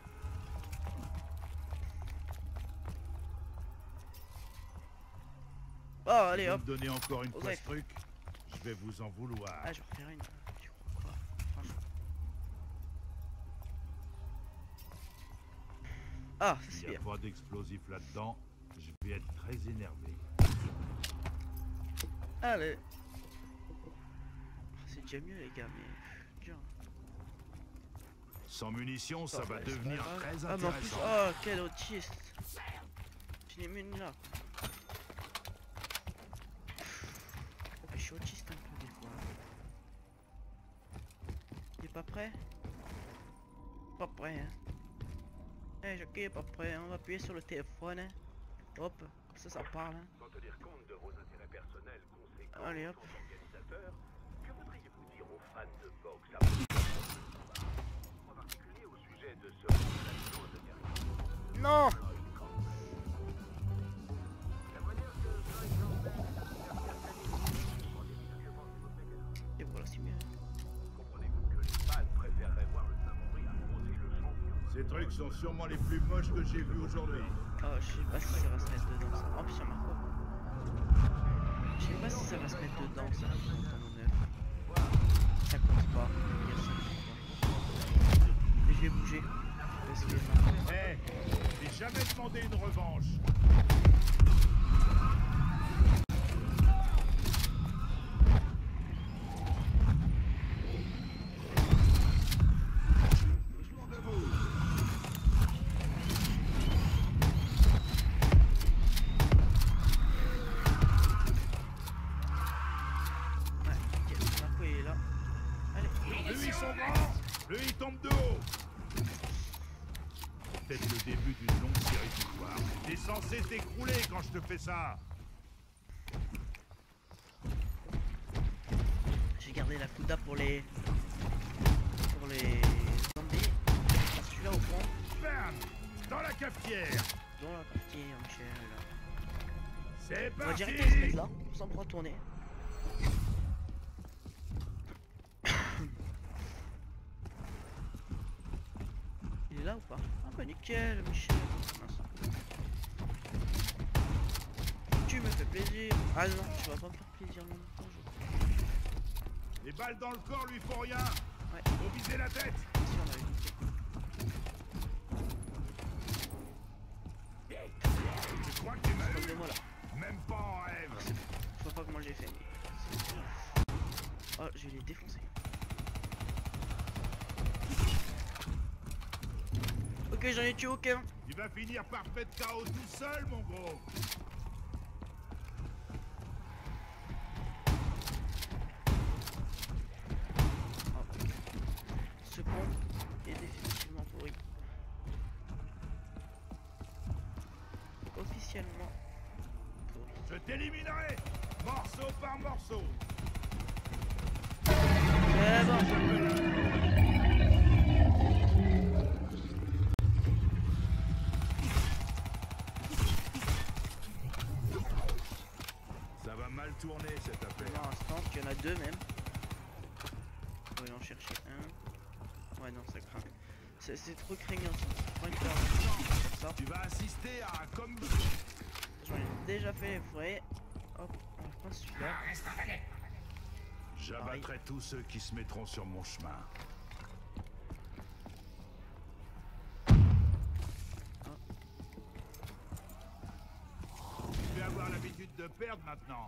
A: Oh, allez
C: Vous
A: hop.
C: me donnez encore une fois
A: Osef.
C: ce truc, je vais vous en vouloir.
A: Ah, je vais refaire une. Tu crois quoi? Franchement. Ah, ça
C: Il
A: c'est
C: n'y a
A: bien.
C: pas d'explosif là-dedans, je vais être très énervé.
A: Allez. Ah, c'est déjà mieux les gars, mais dur.
C: Sans munitions, ça
A: Oh,
C: va
A: bah, c'est
C: devenir
A: pas grave.
C: très
A: Ah, mais en plus,
C: intéressant.
A: oh, quel autiste. J'ai les mines là. Je suis autiste un peu des fois. Il est pas prêt? Pas prêt, hein. Eh, Jackie est pas prêt, on va appuyer sur le téléphone, hein. Hop, comme ça parle, hein.
D: Sans tenir compte de vos intérêts personnels conséquents
A: Allez,
D: en
A: hop.
D: tant qu'organisateur, que voudriez-vous dire aux fans de boxe à propos de ce combat, en particulier au sujet de ce remplacement de Gary?
A: Non!
D: La manière que, par exemple,
A: Et voilà, c'est mieux.
D: comprenez-vous que les fans préféreraient voir le favori affronter le champion?
C: Ces trucs sont sûrement les plus moches que j'ai vus aujourd'hui.
A: Oh, je sais pas si ça va se mettre dedans ça. Oh, puis ça marque pas. Je sais pas si ça va se mettre dedans ça, dans mon œuf. Ça compte pas. Regarde, ça compte pas. Et je vais bouger. Parce que.
C: Hé, jamais demandé une revanche.
A: Ouais, ok, Marco il est là. Allez.
C: Lui, ils sont grands. Lui, il tombe de haut. Peut-être le début d'une longue série d'histoires. T'es censé t'écrouler quand je te fais ça.
A: J'ai gardé la Kuda pour les zombies. Celui-là au fond.
C: Bam! Dans la cafetière.
A: Dans la partie, Michel.
C: C'est
A: On va
C: parti.
A: directement se mettre là, sans me retourner. Il est là ou pas? Ah bah nickel, Michel. Mince. Tu me fais plaisir. Ah non, tu vas pas me faire plaisir non plus.
C: Les balles dans le corps lui font rien.
A: Ouais.
C: Faut viser la tête.
A: Si on avait dit.
C: Je crois que tu m'as eu.
A: Moi là.
C: Même pas en rêve.
A: Je vois pas comment j'ai fait. Mais... oh, je vais les défoncer. Ok, j'en ai tué aucun.
C: Tu vas finir par te mettre KO tout seul, mon gros.
A: Ce pont est définitivement pourri. Officiellement pourri.
C: Je t'éliminerai, morceau par morceau.
A: C'est bon.
C: Ça va mal tourner cette affaire.
A: Pour l'instant, il y en a deux même. On va en chercher un. Ouais, non, ça craint. C'est trop craignant ça. Faut une peur. Ça.
C: Tu vas assister à un combat.
A: J'en ai déjà fait les frais. Hop, on prend celui-là.
C: J'abattrai tous ceux qui se mettront sur mon chemin. Tu vas avoir l'habitude de perdre maintenant.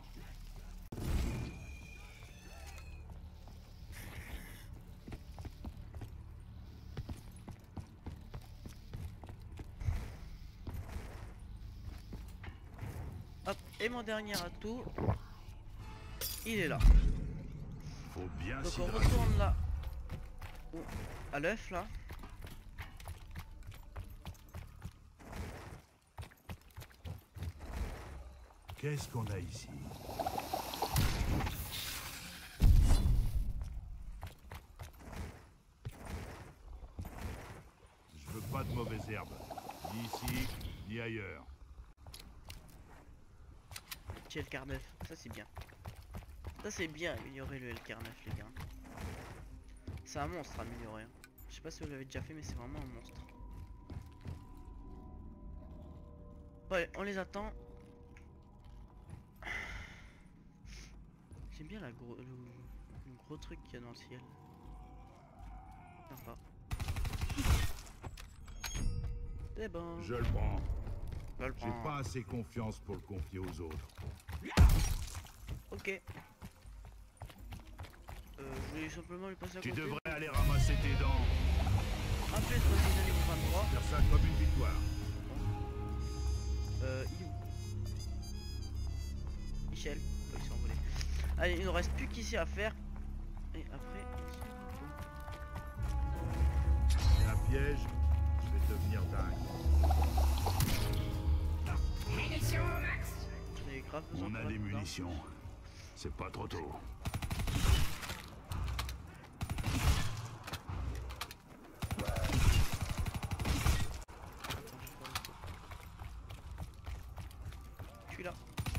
A: Hop, et mon dernier atout, il est là.
C: Faut bien
A: Donc
C: s'y
A: on
C: draguer.
A: retourne là, à l'œuf là.
C: Qu'est-ce qu'on a ici? Je veux pas de mauvaises herbes. Ni ici, ni ailleurs.
A: J'ai le L-Carneuf, ça c'est bien. Ça c'est bien améliorer le L-Carneuf les gars. C'est un monstre amélioré. Hein. Je sais pas si vous l'avez déjà fait mais c'est vraiment un monstre. Bon allez, on les attend. J'aime bien le gros truc qu'il y a dans le ciel. Sympa. C'est bon.
C: Je le prends.
A: Je le
C: J'ai
A: prends.
C: pas assez confiance pour le confier aux autres.
A: Ok. Je vais simplement lui passer à
C: Tu
A: côté.
C: devrais aller ramasser tes dents.
A: Après 3 niveau 23.
C: Faire ça comme une victoire.
A: Il est où Michel. Oh, il s'est envolé. Allez, il ne reste plus qu'ici à faire. Et après,
C: C'est un piège. Je vais devenir dingue.
A: j'en ai grave besoin.
C: On
A: pour
C: a
A: la
C: des
A: Kuda.
C: munitions. C'est pas trop tôt.
A: Je suis là.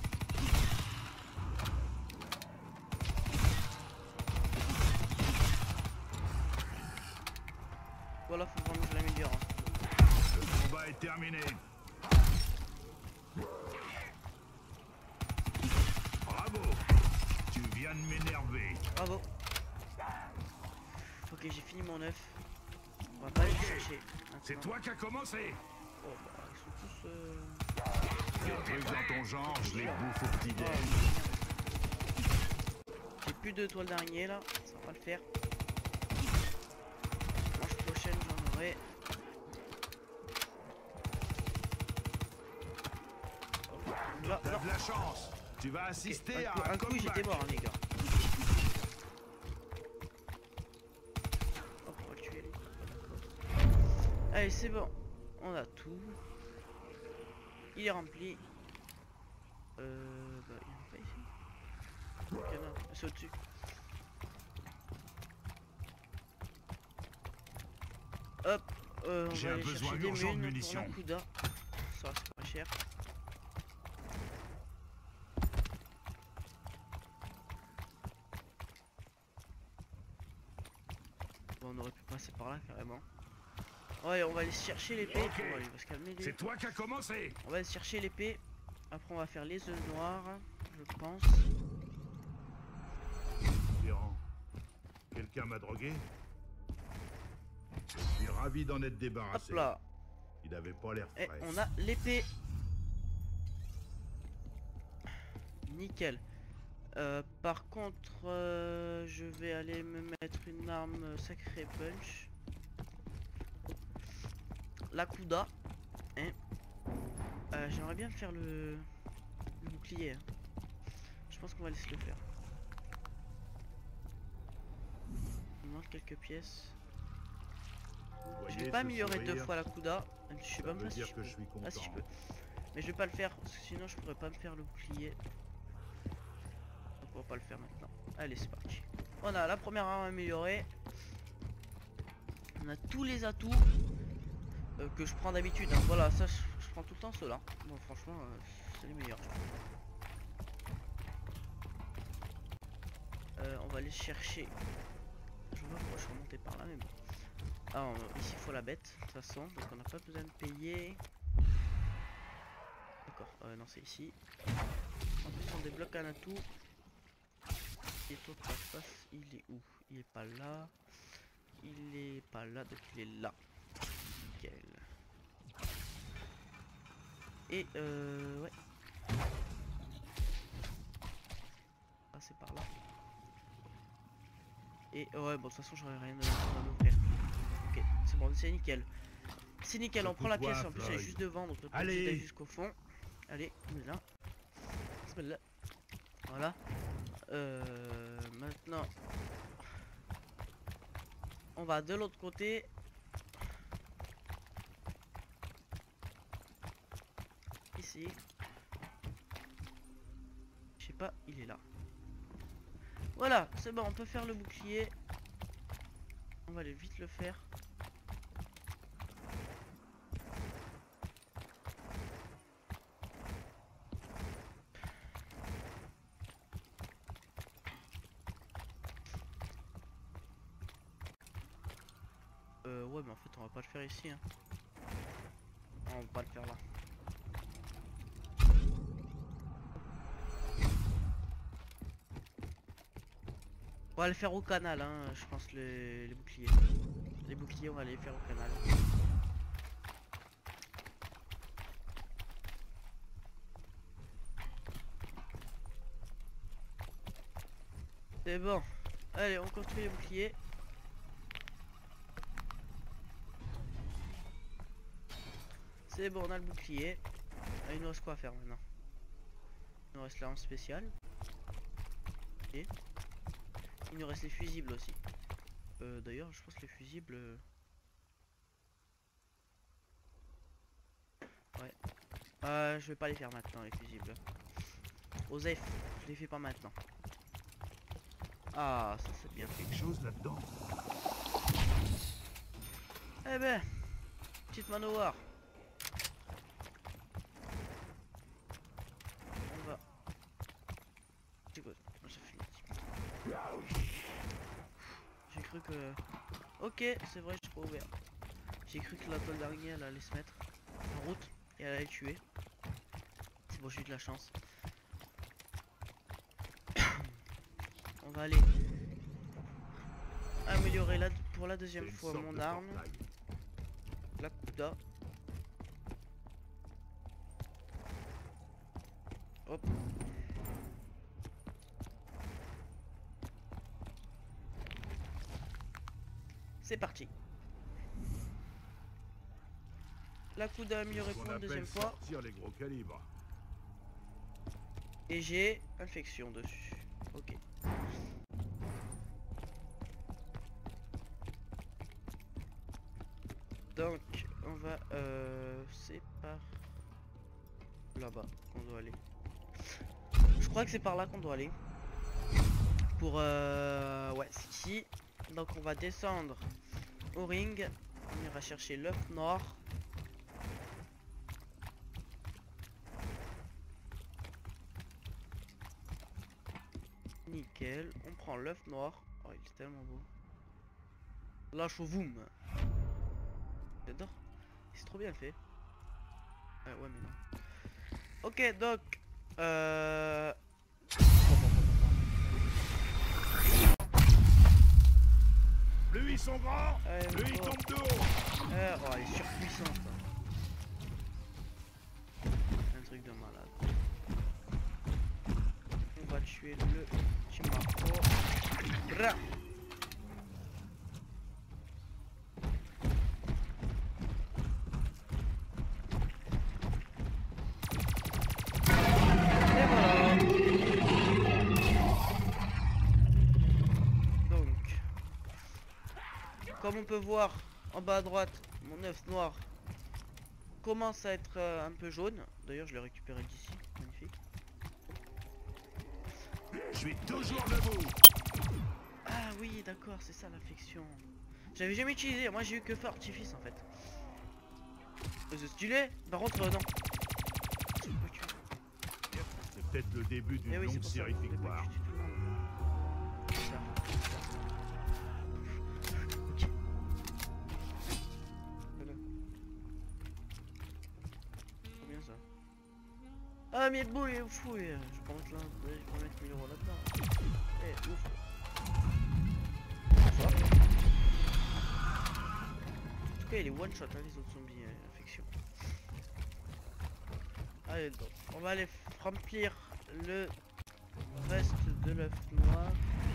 A: Voilà, faut vraiment que je l'améliore. Hein.
C: Le combat est terminé. Bravo. Tu viens de m'énerver.
A: Bravo. Ok, j'ai fini mon œuf. On va pas aller le chercher.
C: C'est
A: maintenant.
C: toi qui as commencé.
A: Oh, bah, ils sont
C: Les trucs dans ton genre, je les bouffe au petit déj.
A: J'ai plus de toile d'araignée là, ça va pas le faire. Manche prochaine j'en aurai. Là,
C: T'as
A: non.
C: de la chance. Tu vas assister
A: Ok,
C: à
A: un coup
C: comeback.
A: j'étais mort hein, les gars. Hop, on va le tuer lui. Allez c'est bon, on a tout. Il est rempli. Bah il y en a pas ici. Ok non, c'est au-dessus. Hop, on
C: J'ai
A: va
C: un
A: aller
C: besoin
A: chercher des
C: urgent de
A: munes
C: munitions.
A: pour la Kuda. Ça reste pas cher. Bon, on aurait pu passer par là carrément. Ouais, on va aller chercher l'épée.
C: Ok.
A: On va se calmer.
C: C'est toi qui as commencé.
A: On va aller chercher l'épée. Après, on va faire les œufs noirs, je pense.
C: Véran, quelqu'un m'a drogué. Je suis ravi d'en être
A: Hop
C: débarrassé.
A: là.
C: Il avait pas l'air
A: Et
C: frais.
A: on a l'épée. Nickel. Par contre, je vais aller me mettre une arme sacrée punch. La Kuda. Hein. J'aimerais bien faire le bouclier. Hein. Je pense qu'on va laisser le faire. Il manque quelques pièces.
C: Vous
A: Je
C: voyez
A: vais pas
C: ce
A: améliorer deux
C: sourire?
A: fois la Kuda. Je sais
C: Ça
A: pas
C: veut
A: si
C: dire
A: je
C: que
A: peux.
C: je suis content.
A: Ah si je peux. Mais je vais pas le faire parce que sinon je pourrais pas me faire le bouclier. Donc on va pas le faire maintenant. Allez c'est parti. On a la première arme améliorée. On a tous les atouts que je prends d'habitude. Hein. Voilà, ça je prends tout le temps ceux-là. Bon franchement c'est les meilleurs. On va aller chercher. Je vois pas pourquoi je suis remonté par là mais bon. Ah, ici il faut la bête de toute façon, donc on n'a pas besoin de payer. D'accord, non c'est ici. En plus on débloque un atout. Et toi passe, il est où? Il est pas là. Il est pas là, donc il est là. Nickel. Et ouais. Passer par là. Et ouais bon de toute façon j'aurais rien à l'ouvrir. Ok, c'est bon, c'est nickel. C'est nickel,
C: Ça
A: on prend la
C: coûte
A: pièce,
C: quoi,
A: en plus elle est
C: Floyd?
A: juste devant, donc on peut
C: Allez.
A: aller jusqu'au fond. Allez, on est là. Bismillah. Voilà. Maintenant, on va de l'autre côté. Ici. Je sais pas, il est là. Voilà, c'est bon, on peut faire le bouclier. On va aller vite le faire. Ouais mais en fait on va pas le faire ici hein. On va pas le faire là. On va le faire au canal hein, je pense les boucliers. Les boucliers on va les faire au canal. C'est bon. Allez on construit les boucliers. C'est bon, on a le bouclier. Il nous reste quoi à faire maintenant? Il nous reste l'arme spéciale. Et il nous reste les fusibles aussi. D'ailleurs, je pense que les fusibles... Ouais. Je vais pas les faire maintenant, les fusibles. Osef, je les fais pas maintenant. Ah, ça c'est bien.
C: Quelque chose là-dedans.
A: Eh ben, petite manoir. On va. C'est quoi? Oh, ça finit. J'ai cru que. Ok, c'est vrai, je suis pas ouvert. J'ai cru que la toile d'araignée elle allait se mettre en route et elle allait le tuer. C'est bon, j'ai eu de la chance. On va aller améliorer pour la deuxième fois mon arme. La Kuda. Hop. C'est parti. La coude a amélioré
C: On
A: pour une deuxième
C: appelle
A: fois.
C: sortir les gros calibres.
A: Et j'ai infection dessus. Ok. Donc, on va... c'est par... là-bas qu'on doit aller. Je crois que c'est par là qu'on doit aller. Pour... ouais, c'est ici. Donc on va descendre au ring. On ira chercher l'œuf noir. Nickel. On prend l'œuf noir. Oh, il est tellement beau. Lâche au voom. J'adore. C'est trop bien fait. Ouais, mais non. Ok, donc...
C: Plus ils sont grands, plus ils tombent de haut.
A: Oh, elle est surpuissante. Un truc de malade. On va tuer le petit Marco. Bra. Et voilà. Donc, comme on peut voir en bas à droite, mon œuf noir commence à être un peu jaune. D'ailleurs, je l'ai récupéré d'ici. Magnifique.
C: Je suis toujours debout.
A: Ah oui, d'accord, c'est ça l'affection. J'avais jamais utilisé. Moi, j'ai eu que feu artifice en fait. C'est stylé. Par contre, non. Je peux pas tuer.
C: C'est peut-être le début d'une
A: Eh oui, c'est
C: longue
A: pour ça,
C: série
A: je peux pas
C: victoire.
A: tuer tout le monde. C'est ça. Ok. Voilà. Trop bien ça. Ah mais bon, il est fou. Je vais pas mettre là, je vais pas mettre 1000 € là-dedans. Eh, ouf. Bonsoir. En tout cas, il est one shot, hein, les autres zombies infection. Allez, donc, on va aller remplir le reste de l'œuf noir.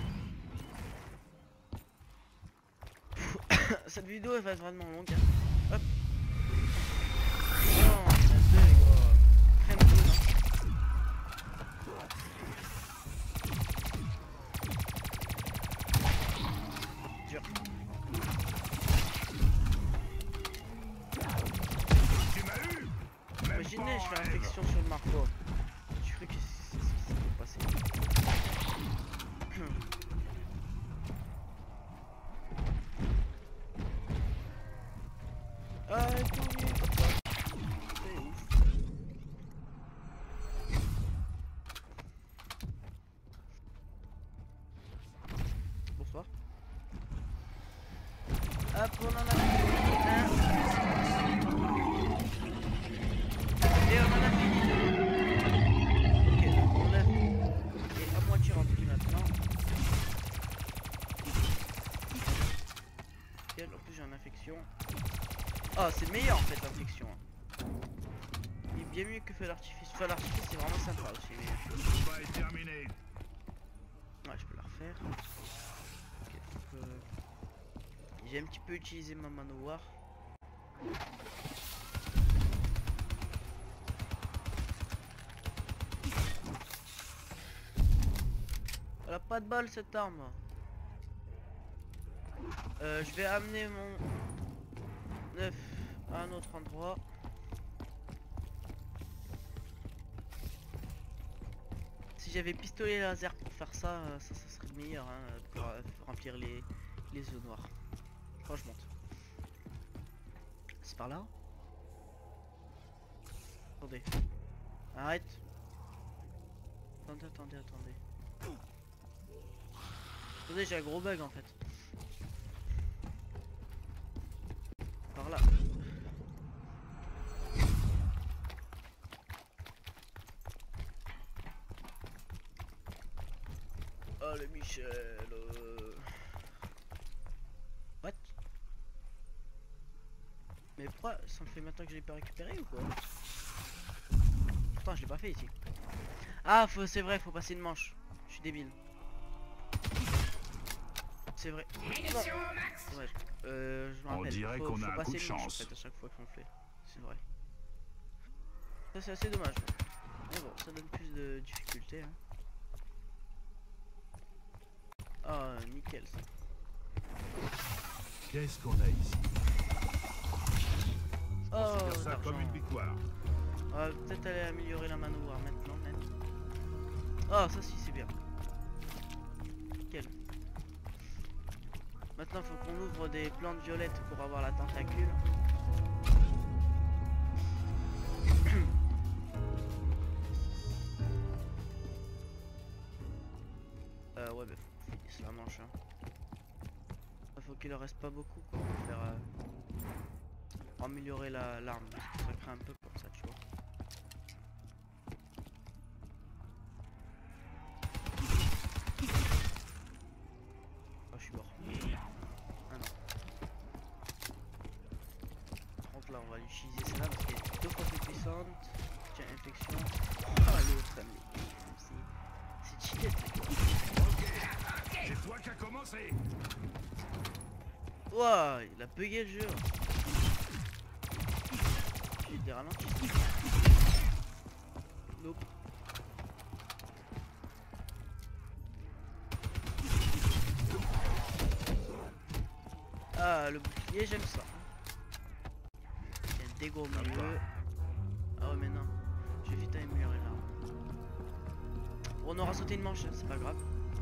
A: Cette vidéo elle va être vraiment longue. Hein. Hop. Non, il y en a deux, les gars. Crème jaune. Dur.
C: Tu m'as eu.
A: Imaginez, je fais infection sur le Marco. Tu crois que c'est ce qui peut passer. Ah, tout mieux comme ça. C'est ouf. Bonsoir. Hop, on en a fini un. Et on en a fini deux. Ok, donc mon œuf est à moitié rempli maintenant. Nickel, en plus j'ai une infection. Ah, c'est meilleur en fait l'infection. Il est bien mieux que feu d'artifice. Feu d'artifice c'est vraiment sympa aussi. Mais...
C: Le combat est terminé.
A: ouais, je peux la refaire. Ok, donc, j'ai un petit peu utilisé ma manoir. Elle a pas de balle cette arme. Je vais amener mon œuf à un autre endroit. Si j'avais pistolet laser pour faire ça, ça serait meilleur hein, pour remplir les œufs noirs. Franchement. C'est par là? Attendez. Arrête. Attendez. Attendez, j'ai un gros bug en fait. Par là. Oh le Michel. What? Mais pourquoi ça me fait maintenant que je l'ai pas récupéré ou quoi? Pourtant je l'ai pas fait ici. Ah, c'est vrai, faut passer une manche. Je suis débile. C'est vrai. Non. Ouais. Je me
C: On
A: rappelle.
C: dirait qu'on a
A: faut
C: un
A: passer
C: coup de
A: une manche,
C: chance.
A: en fait, à chaque fois qu'on le fait. C'est vrai. Ça, c'est assez dommage. Mais bon, ça donne plus de difficulté. Hein. Ah, nickel ça.
C: Qu'est-ce qu'on a ici?
A: Oh,
C: Considère ça comme
A: l'argent.
C: une victoire.
A: On va peut-être aller améliorer la manoir maintenant, même. Ah, ça si, c'est bien. Nickel. Maintenant, faut qu'on ouvre des plantes violettes pour avoir la tentacule. Ouais, bah faut qu'on finisse la manche. Hein. Faut qu'il en reste pas beaucoup quoi, pour faire améliorer l'arme. Parce que ça craint un peu comme ça, tu vois. Oh, je suis mort. Ah non. Par contre, là, on va l'utiliser celle-là parce qu'elle est 2 fois plus puissante. Tiens, infection. Ah, l'autre, ça me c'est cheaté.
C: C'est toi qui as commencé.
A: Ouah, il a bugué le jeu. J'ai des ralentis. Nope. Ah, le bouclier, j'aime ça. Il y a un dégoût au milieu. Ah ouais, mais non. J'ai vite améliorer là. On aura sauté une manche, c'est pas grave.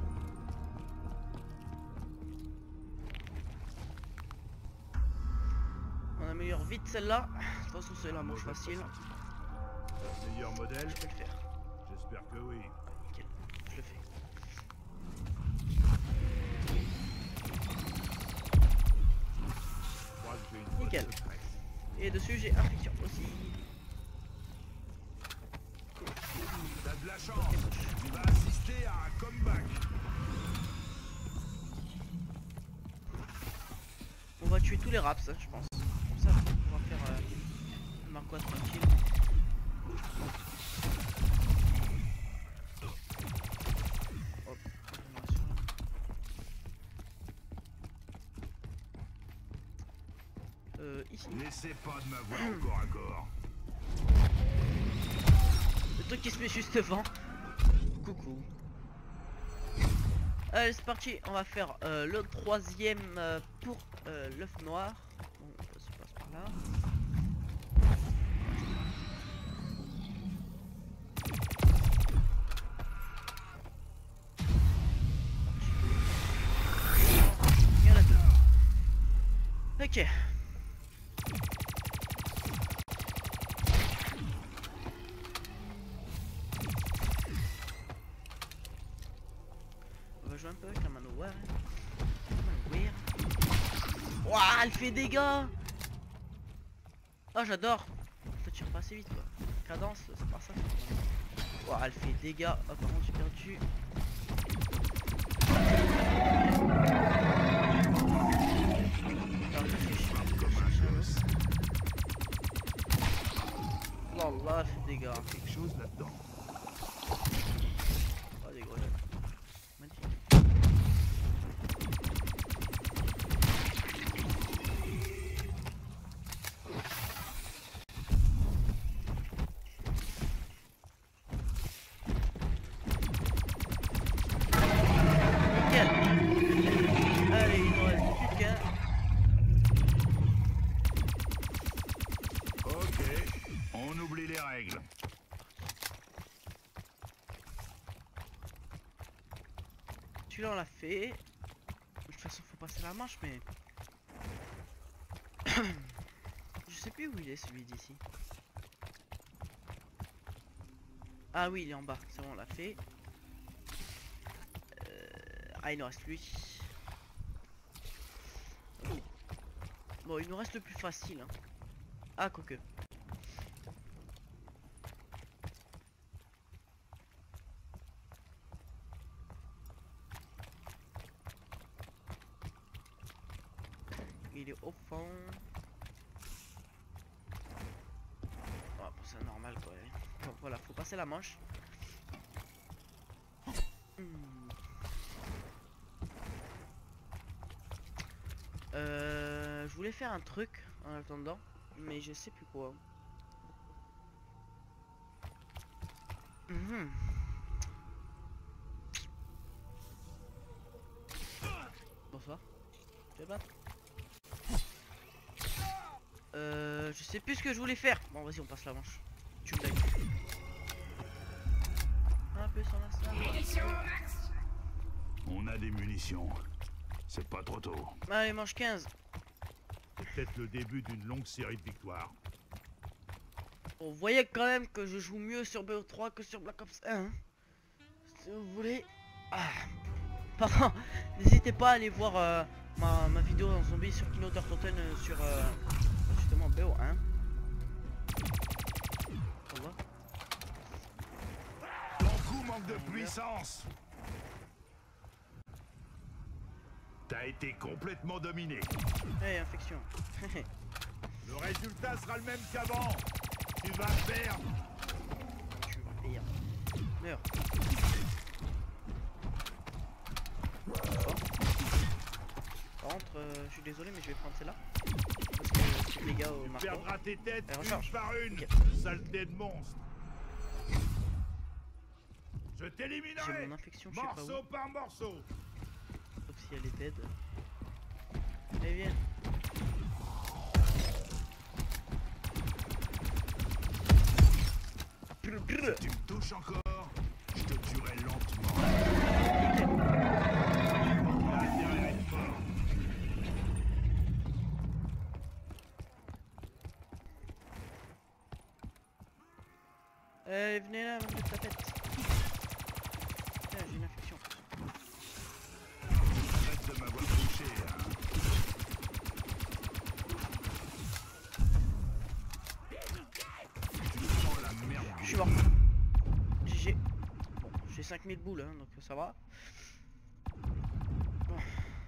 A: On améliore vite celle-là. De toute façon, c'est la manche facile.
C: Meilleur modèle?
A: Je peux le faire.
C: J'espère que oui.
A: Nickel, je le fais.
C: Je crois que j'ai une bonne
A: Nickel.
C: secrète.
A: Et dessus, j'ai infection aussi.
C: T'as de la chance. Tu vas assister à un comeback.
A: On va tuer tous les raps, je pense. Comme ça, on va faire une marquoise tranquille. Hop, ici.
C: N'essaie pas de m'avoir encore à corps.
A: Le truc qui se met juste devant. Coucou. Allez, c'est parti. On va faire le troisième pour l'œuf noir. Bon, ça se passe par là. Il y en a deux. Ok. On va jouer un peu avec la manoir. Ouah, elle fait des dégâts. Oh, j'adore. Ça tire pas assez vite quoi. Cadence, c'est pas ça. Ouah, elle fait des dégâts. Oh, par contre, j'ai perdu. Oh là, elle fait des dégâts.
C: Quelque chose là-dedans.
A: Oh, des gros jets. Magnifique. Nickel. Allez, il nous reste plus qu'un.
C: Ok, on oublie les règles.
A: Celui-là on l'a fait. De toute façon faut passer la manche mais... Je sais plus où il est celui d'ici. Ah oui il est en bas, c'est bon on l'a fait. Ah il nous reste lui. Bon il nous reste le plus facile hein. Ah quoique. Il est au fond. Oh, c'est normal quoi. Bon, voilà, faut passer la manche. Je voulais faire un truc en attendant, mais je sais plus quoi. Bonsoir. Tu vas battre? Je sais plus ce que je voulais faire. Bon, vas-y, on passe la manche. Tu me tailles. Un peu sur la salle.
C: On a des munitions. C'est pas trop tôt.
A: Allez, manche 15.
C: C'est peut-être le début d'une longue série de victoires.
A: Bon, vous voyez quand même que je joue mieux sur BO3 que sur Black Ops 1. Hein, si vous voulez. Ah. Pardon. N'hésitez pas à aller voir ma vidéo en zombie sur Kino Totten sur justement BO1. Au revoir.
C: Ton coup manque de puissance. T'as été complètement dominé.
A: Hey, infection.
C: Le résultat sera le même qu'avant. Tu vas perdre.
A: Tu vas pire. Meurs. Par contre, je suis désolé, mais je vais prendre celle-là. Parce que c'est les gars au
C: Tu
A: marteau.
C: perdras tes têtes
A: Allez,
C: une
A: recharge.
C: par une.
A: Ok.
C: Saleté de monstre. Je
A: J'ai
C: t'éliminerai.
A: mon infection, je sais pas
C: Morceau
A: où.
C: par morceau.
A: Sauf si elle est dead. Allez, viens.
C: Si tu me touches encore, je te tuerai lentement. Il a intérêt à être fort.
A: Allez, venez là, me faites la tête. Tiens, j'ai une infection.
C: Arrête de m'avoir touché, hein. Tu sens la merde.
A: Je suis mort. GG. Bon, j'ai 5000 boules, hein, donc ça va. Bon.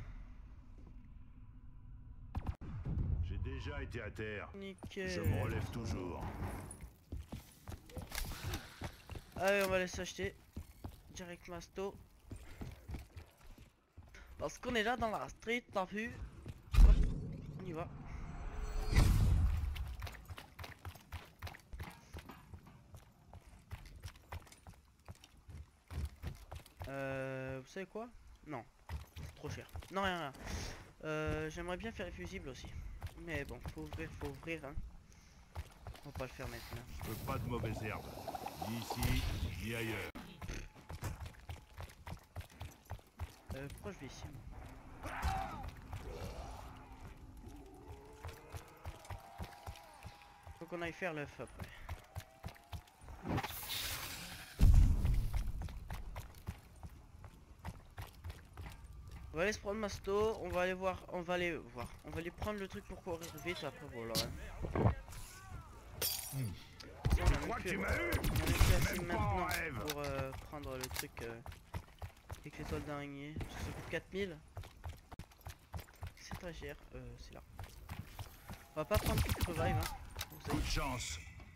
C: J'ai déjà été à terre.
A: Nickel.
C: Je me relève toujours.
A: Allez, on va aller s'acheter. Direct Masto. Parce qu'on est là dans la street, t'as vu? Hop, on y va. Vous savez quoi? Non, c'est trop cher. Non, rien, rien. J'aimerais bien faire les fusibles aussi. Mais bon, faut ouvrir, hein. On va pas le faire maintenant.
C: Je veux pas de mauvaises herbes. Ni ici, ni ailleurs.
A: Pourquoi je vais ici, moi? Faut qu'on aille faire l'œuf après. On va aller se prendre Masto, on va aller voir, on va aller prendre le truc pour courir vite après voilà. Hein. Ça, on a
C: crois
A: même
C: que
A: plus,
C: tu m'as eu?
A: on a même plus assez
C: Même pas en
A: maintenant
C: rêve.
A: pour prendre le truc avec les toiles d'araignée. Parce que ça coûte 4000. C'est très cher, c'est là. On va pas prendre Quick Revive, hein. Vous savez.
C: Coup de chance.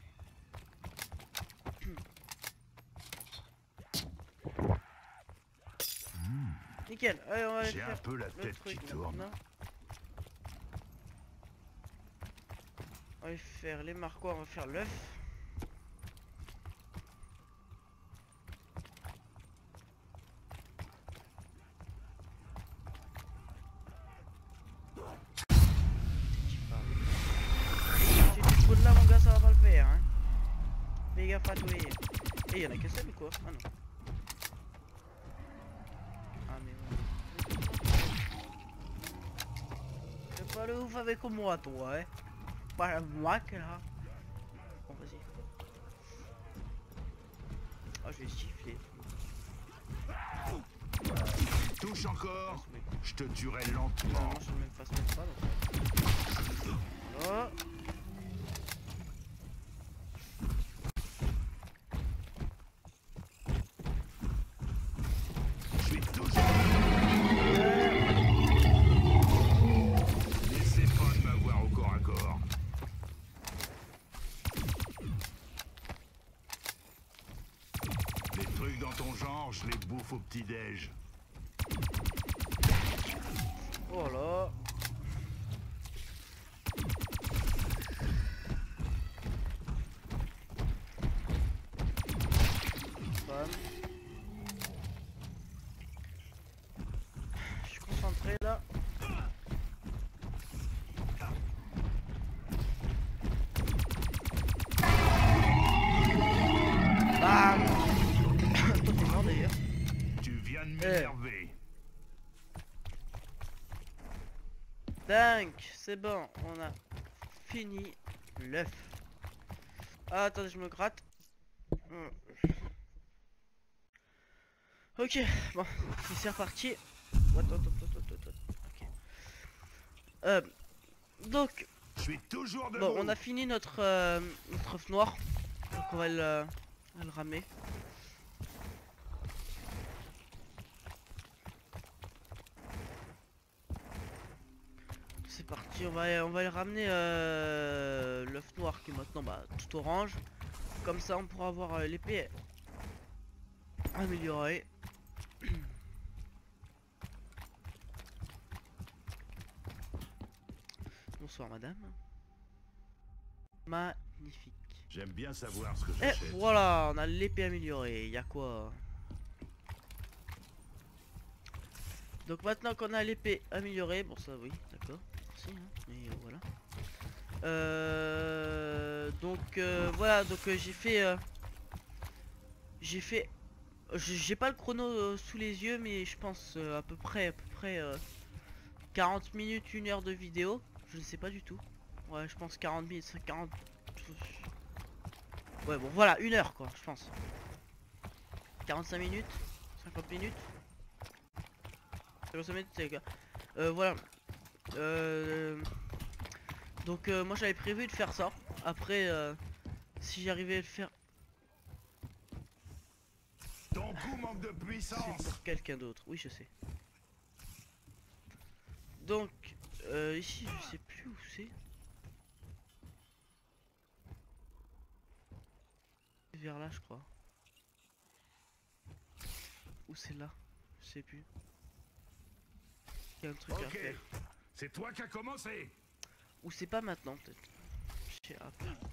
A: Nickel, allez, on va aller
C: J'ai un
A: faire
C: peu la
A: le
C: tête qui
A: truc
C: tourne.
A: maintenant. On va faire les marquois, on va faire l'œuf. Si tu te fous de là mon gars, ça va pas le faire hein. Fais gaffe à toi. Et y'en a qu'un seul ou quoi? Ah non. Ah mais ouais. C'est pas le ouf avec moi toi hein. Pas moi que là. Bon vas-y. Oh je vais siffler.
C: Touche encore, je te tuerai
A: Non,
C: lentement.
A: je ne même pas se mettre pas donc. Voilà.
C: Je suis toujours. N'essaie pas de m'avoir au corps à corps. Les trucs trucs dans ton genre, je les bouffe au petit-déj.
A: Oh là. Bam. Je suis concentré là. Bam. Toi t'es mort d'ailleurs.
C: Tu viens de m'énerver.
A: Dingue, c'est bon, on a fini l'œuf. Ah, attendez, je me gratte. Ok, bon, c'est reparti. Ok. Donc,
C: Je suis toujours debout.
A: bon, on a fini notre œuf noir. Donc on va le ramer. C'est parti, on va le ramener l'œuf noir qui est maintenant tout orange. Comme ça on pourra avoir l'épée améliorée. Bonsoir madame. Magnifique.
C: J'aime bien savoir ce que
A: Et
C: j'achète.
A: voilà, on a l'épée améliorée. Y a quoi? Donc maintenant qu'on a l'épée améliorée, bon ça oui, d'accord, merci, hein, mais voilà. Donc voilà, donc j'ai pas le chrono sous les yeux, mais je pense à peu près 40 minutes, 1 heure de vidéo, je ne sais pas du tout. Ouais, je pense 40 minutes, 40. Ouais, bon voilà, 1 heure quoi, je pense. 45 minutes, 50 minutes. 55 minutes, les gars. Voilà. Donc moi j'avais prévu de faire ça. Après, si j'arrivais à le faire,
C: Ton coup manque de
A: c'est
C: puissance.
A: pour quelqu'un d'autre. Oui, je sais. Donc ici, je sais plus où c'est. Vers là, je crois. Ou c'est là, je sais plus. Il y a un truc à
C: Ok,
A: faire.
C: c'est toi qui as commencé.
A: Ou c'est pas maintenant peut-être. Je sais pas.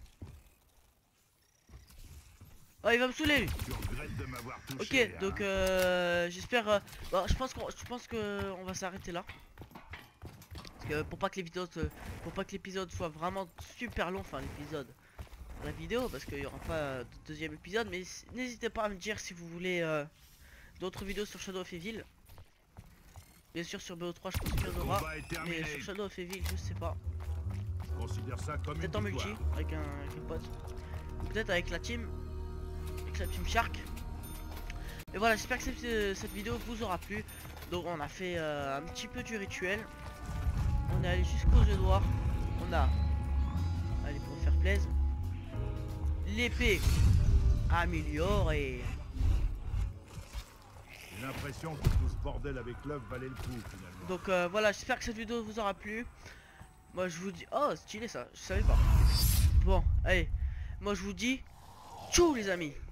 A: Oh, il va me saouler lui.
C: Tu regrettes de m'avoir
A: Ok,
C: touché.
A: donc j'espère. Bon, je pense que on va s'arrêter là. Parce que pour pas que l'épisode soit vraiment super long, enfin la vidéo, parce qu'il y aura pas de deuxième épisode. Mais n'hésitez pas à me dire si vous voulez d'autres vidéos sur Shadow of Evil. Bien sûr sur BO3 je pense qu'il y en
C: Le
A: aura,
C: combat est terminé.
A: mais sur Shadow of Evil je sais pas.
C: Je considère ça comme une
A: Peut-être en multi
C: victoire.
A: avec un pote. Peut-être avec la team Shark. Et voilà, j'espère que cette vidéo vous aura plu. Donc on a fait un petit peu du rituel. On est allé jusqu'aux œufs noirs. On a, allez pour faire plaisir, l'épée améliorée.
C: J'ai l'impression que tout ce bordel avec l'œuf valait le coup finalement.
A: Donc voilà, j'espère que cette vidéo vous aura plu. Moi je vous dis, oh stylé ça, je savais pas. Bon, allez, moi je vous dis, tchou les amis.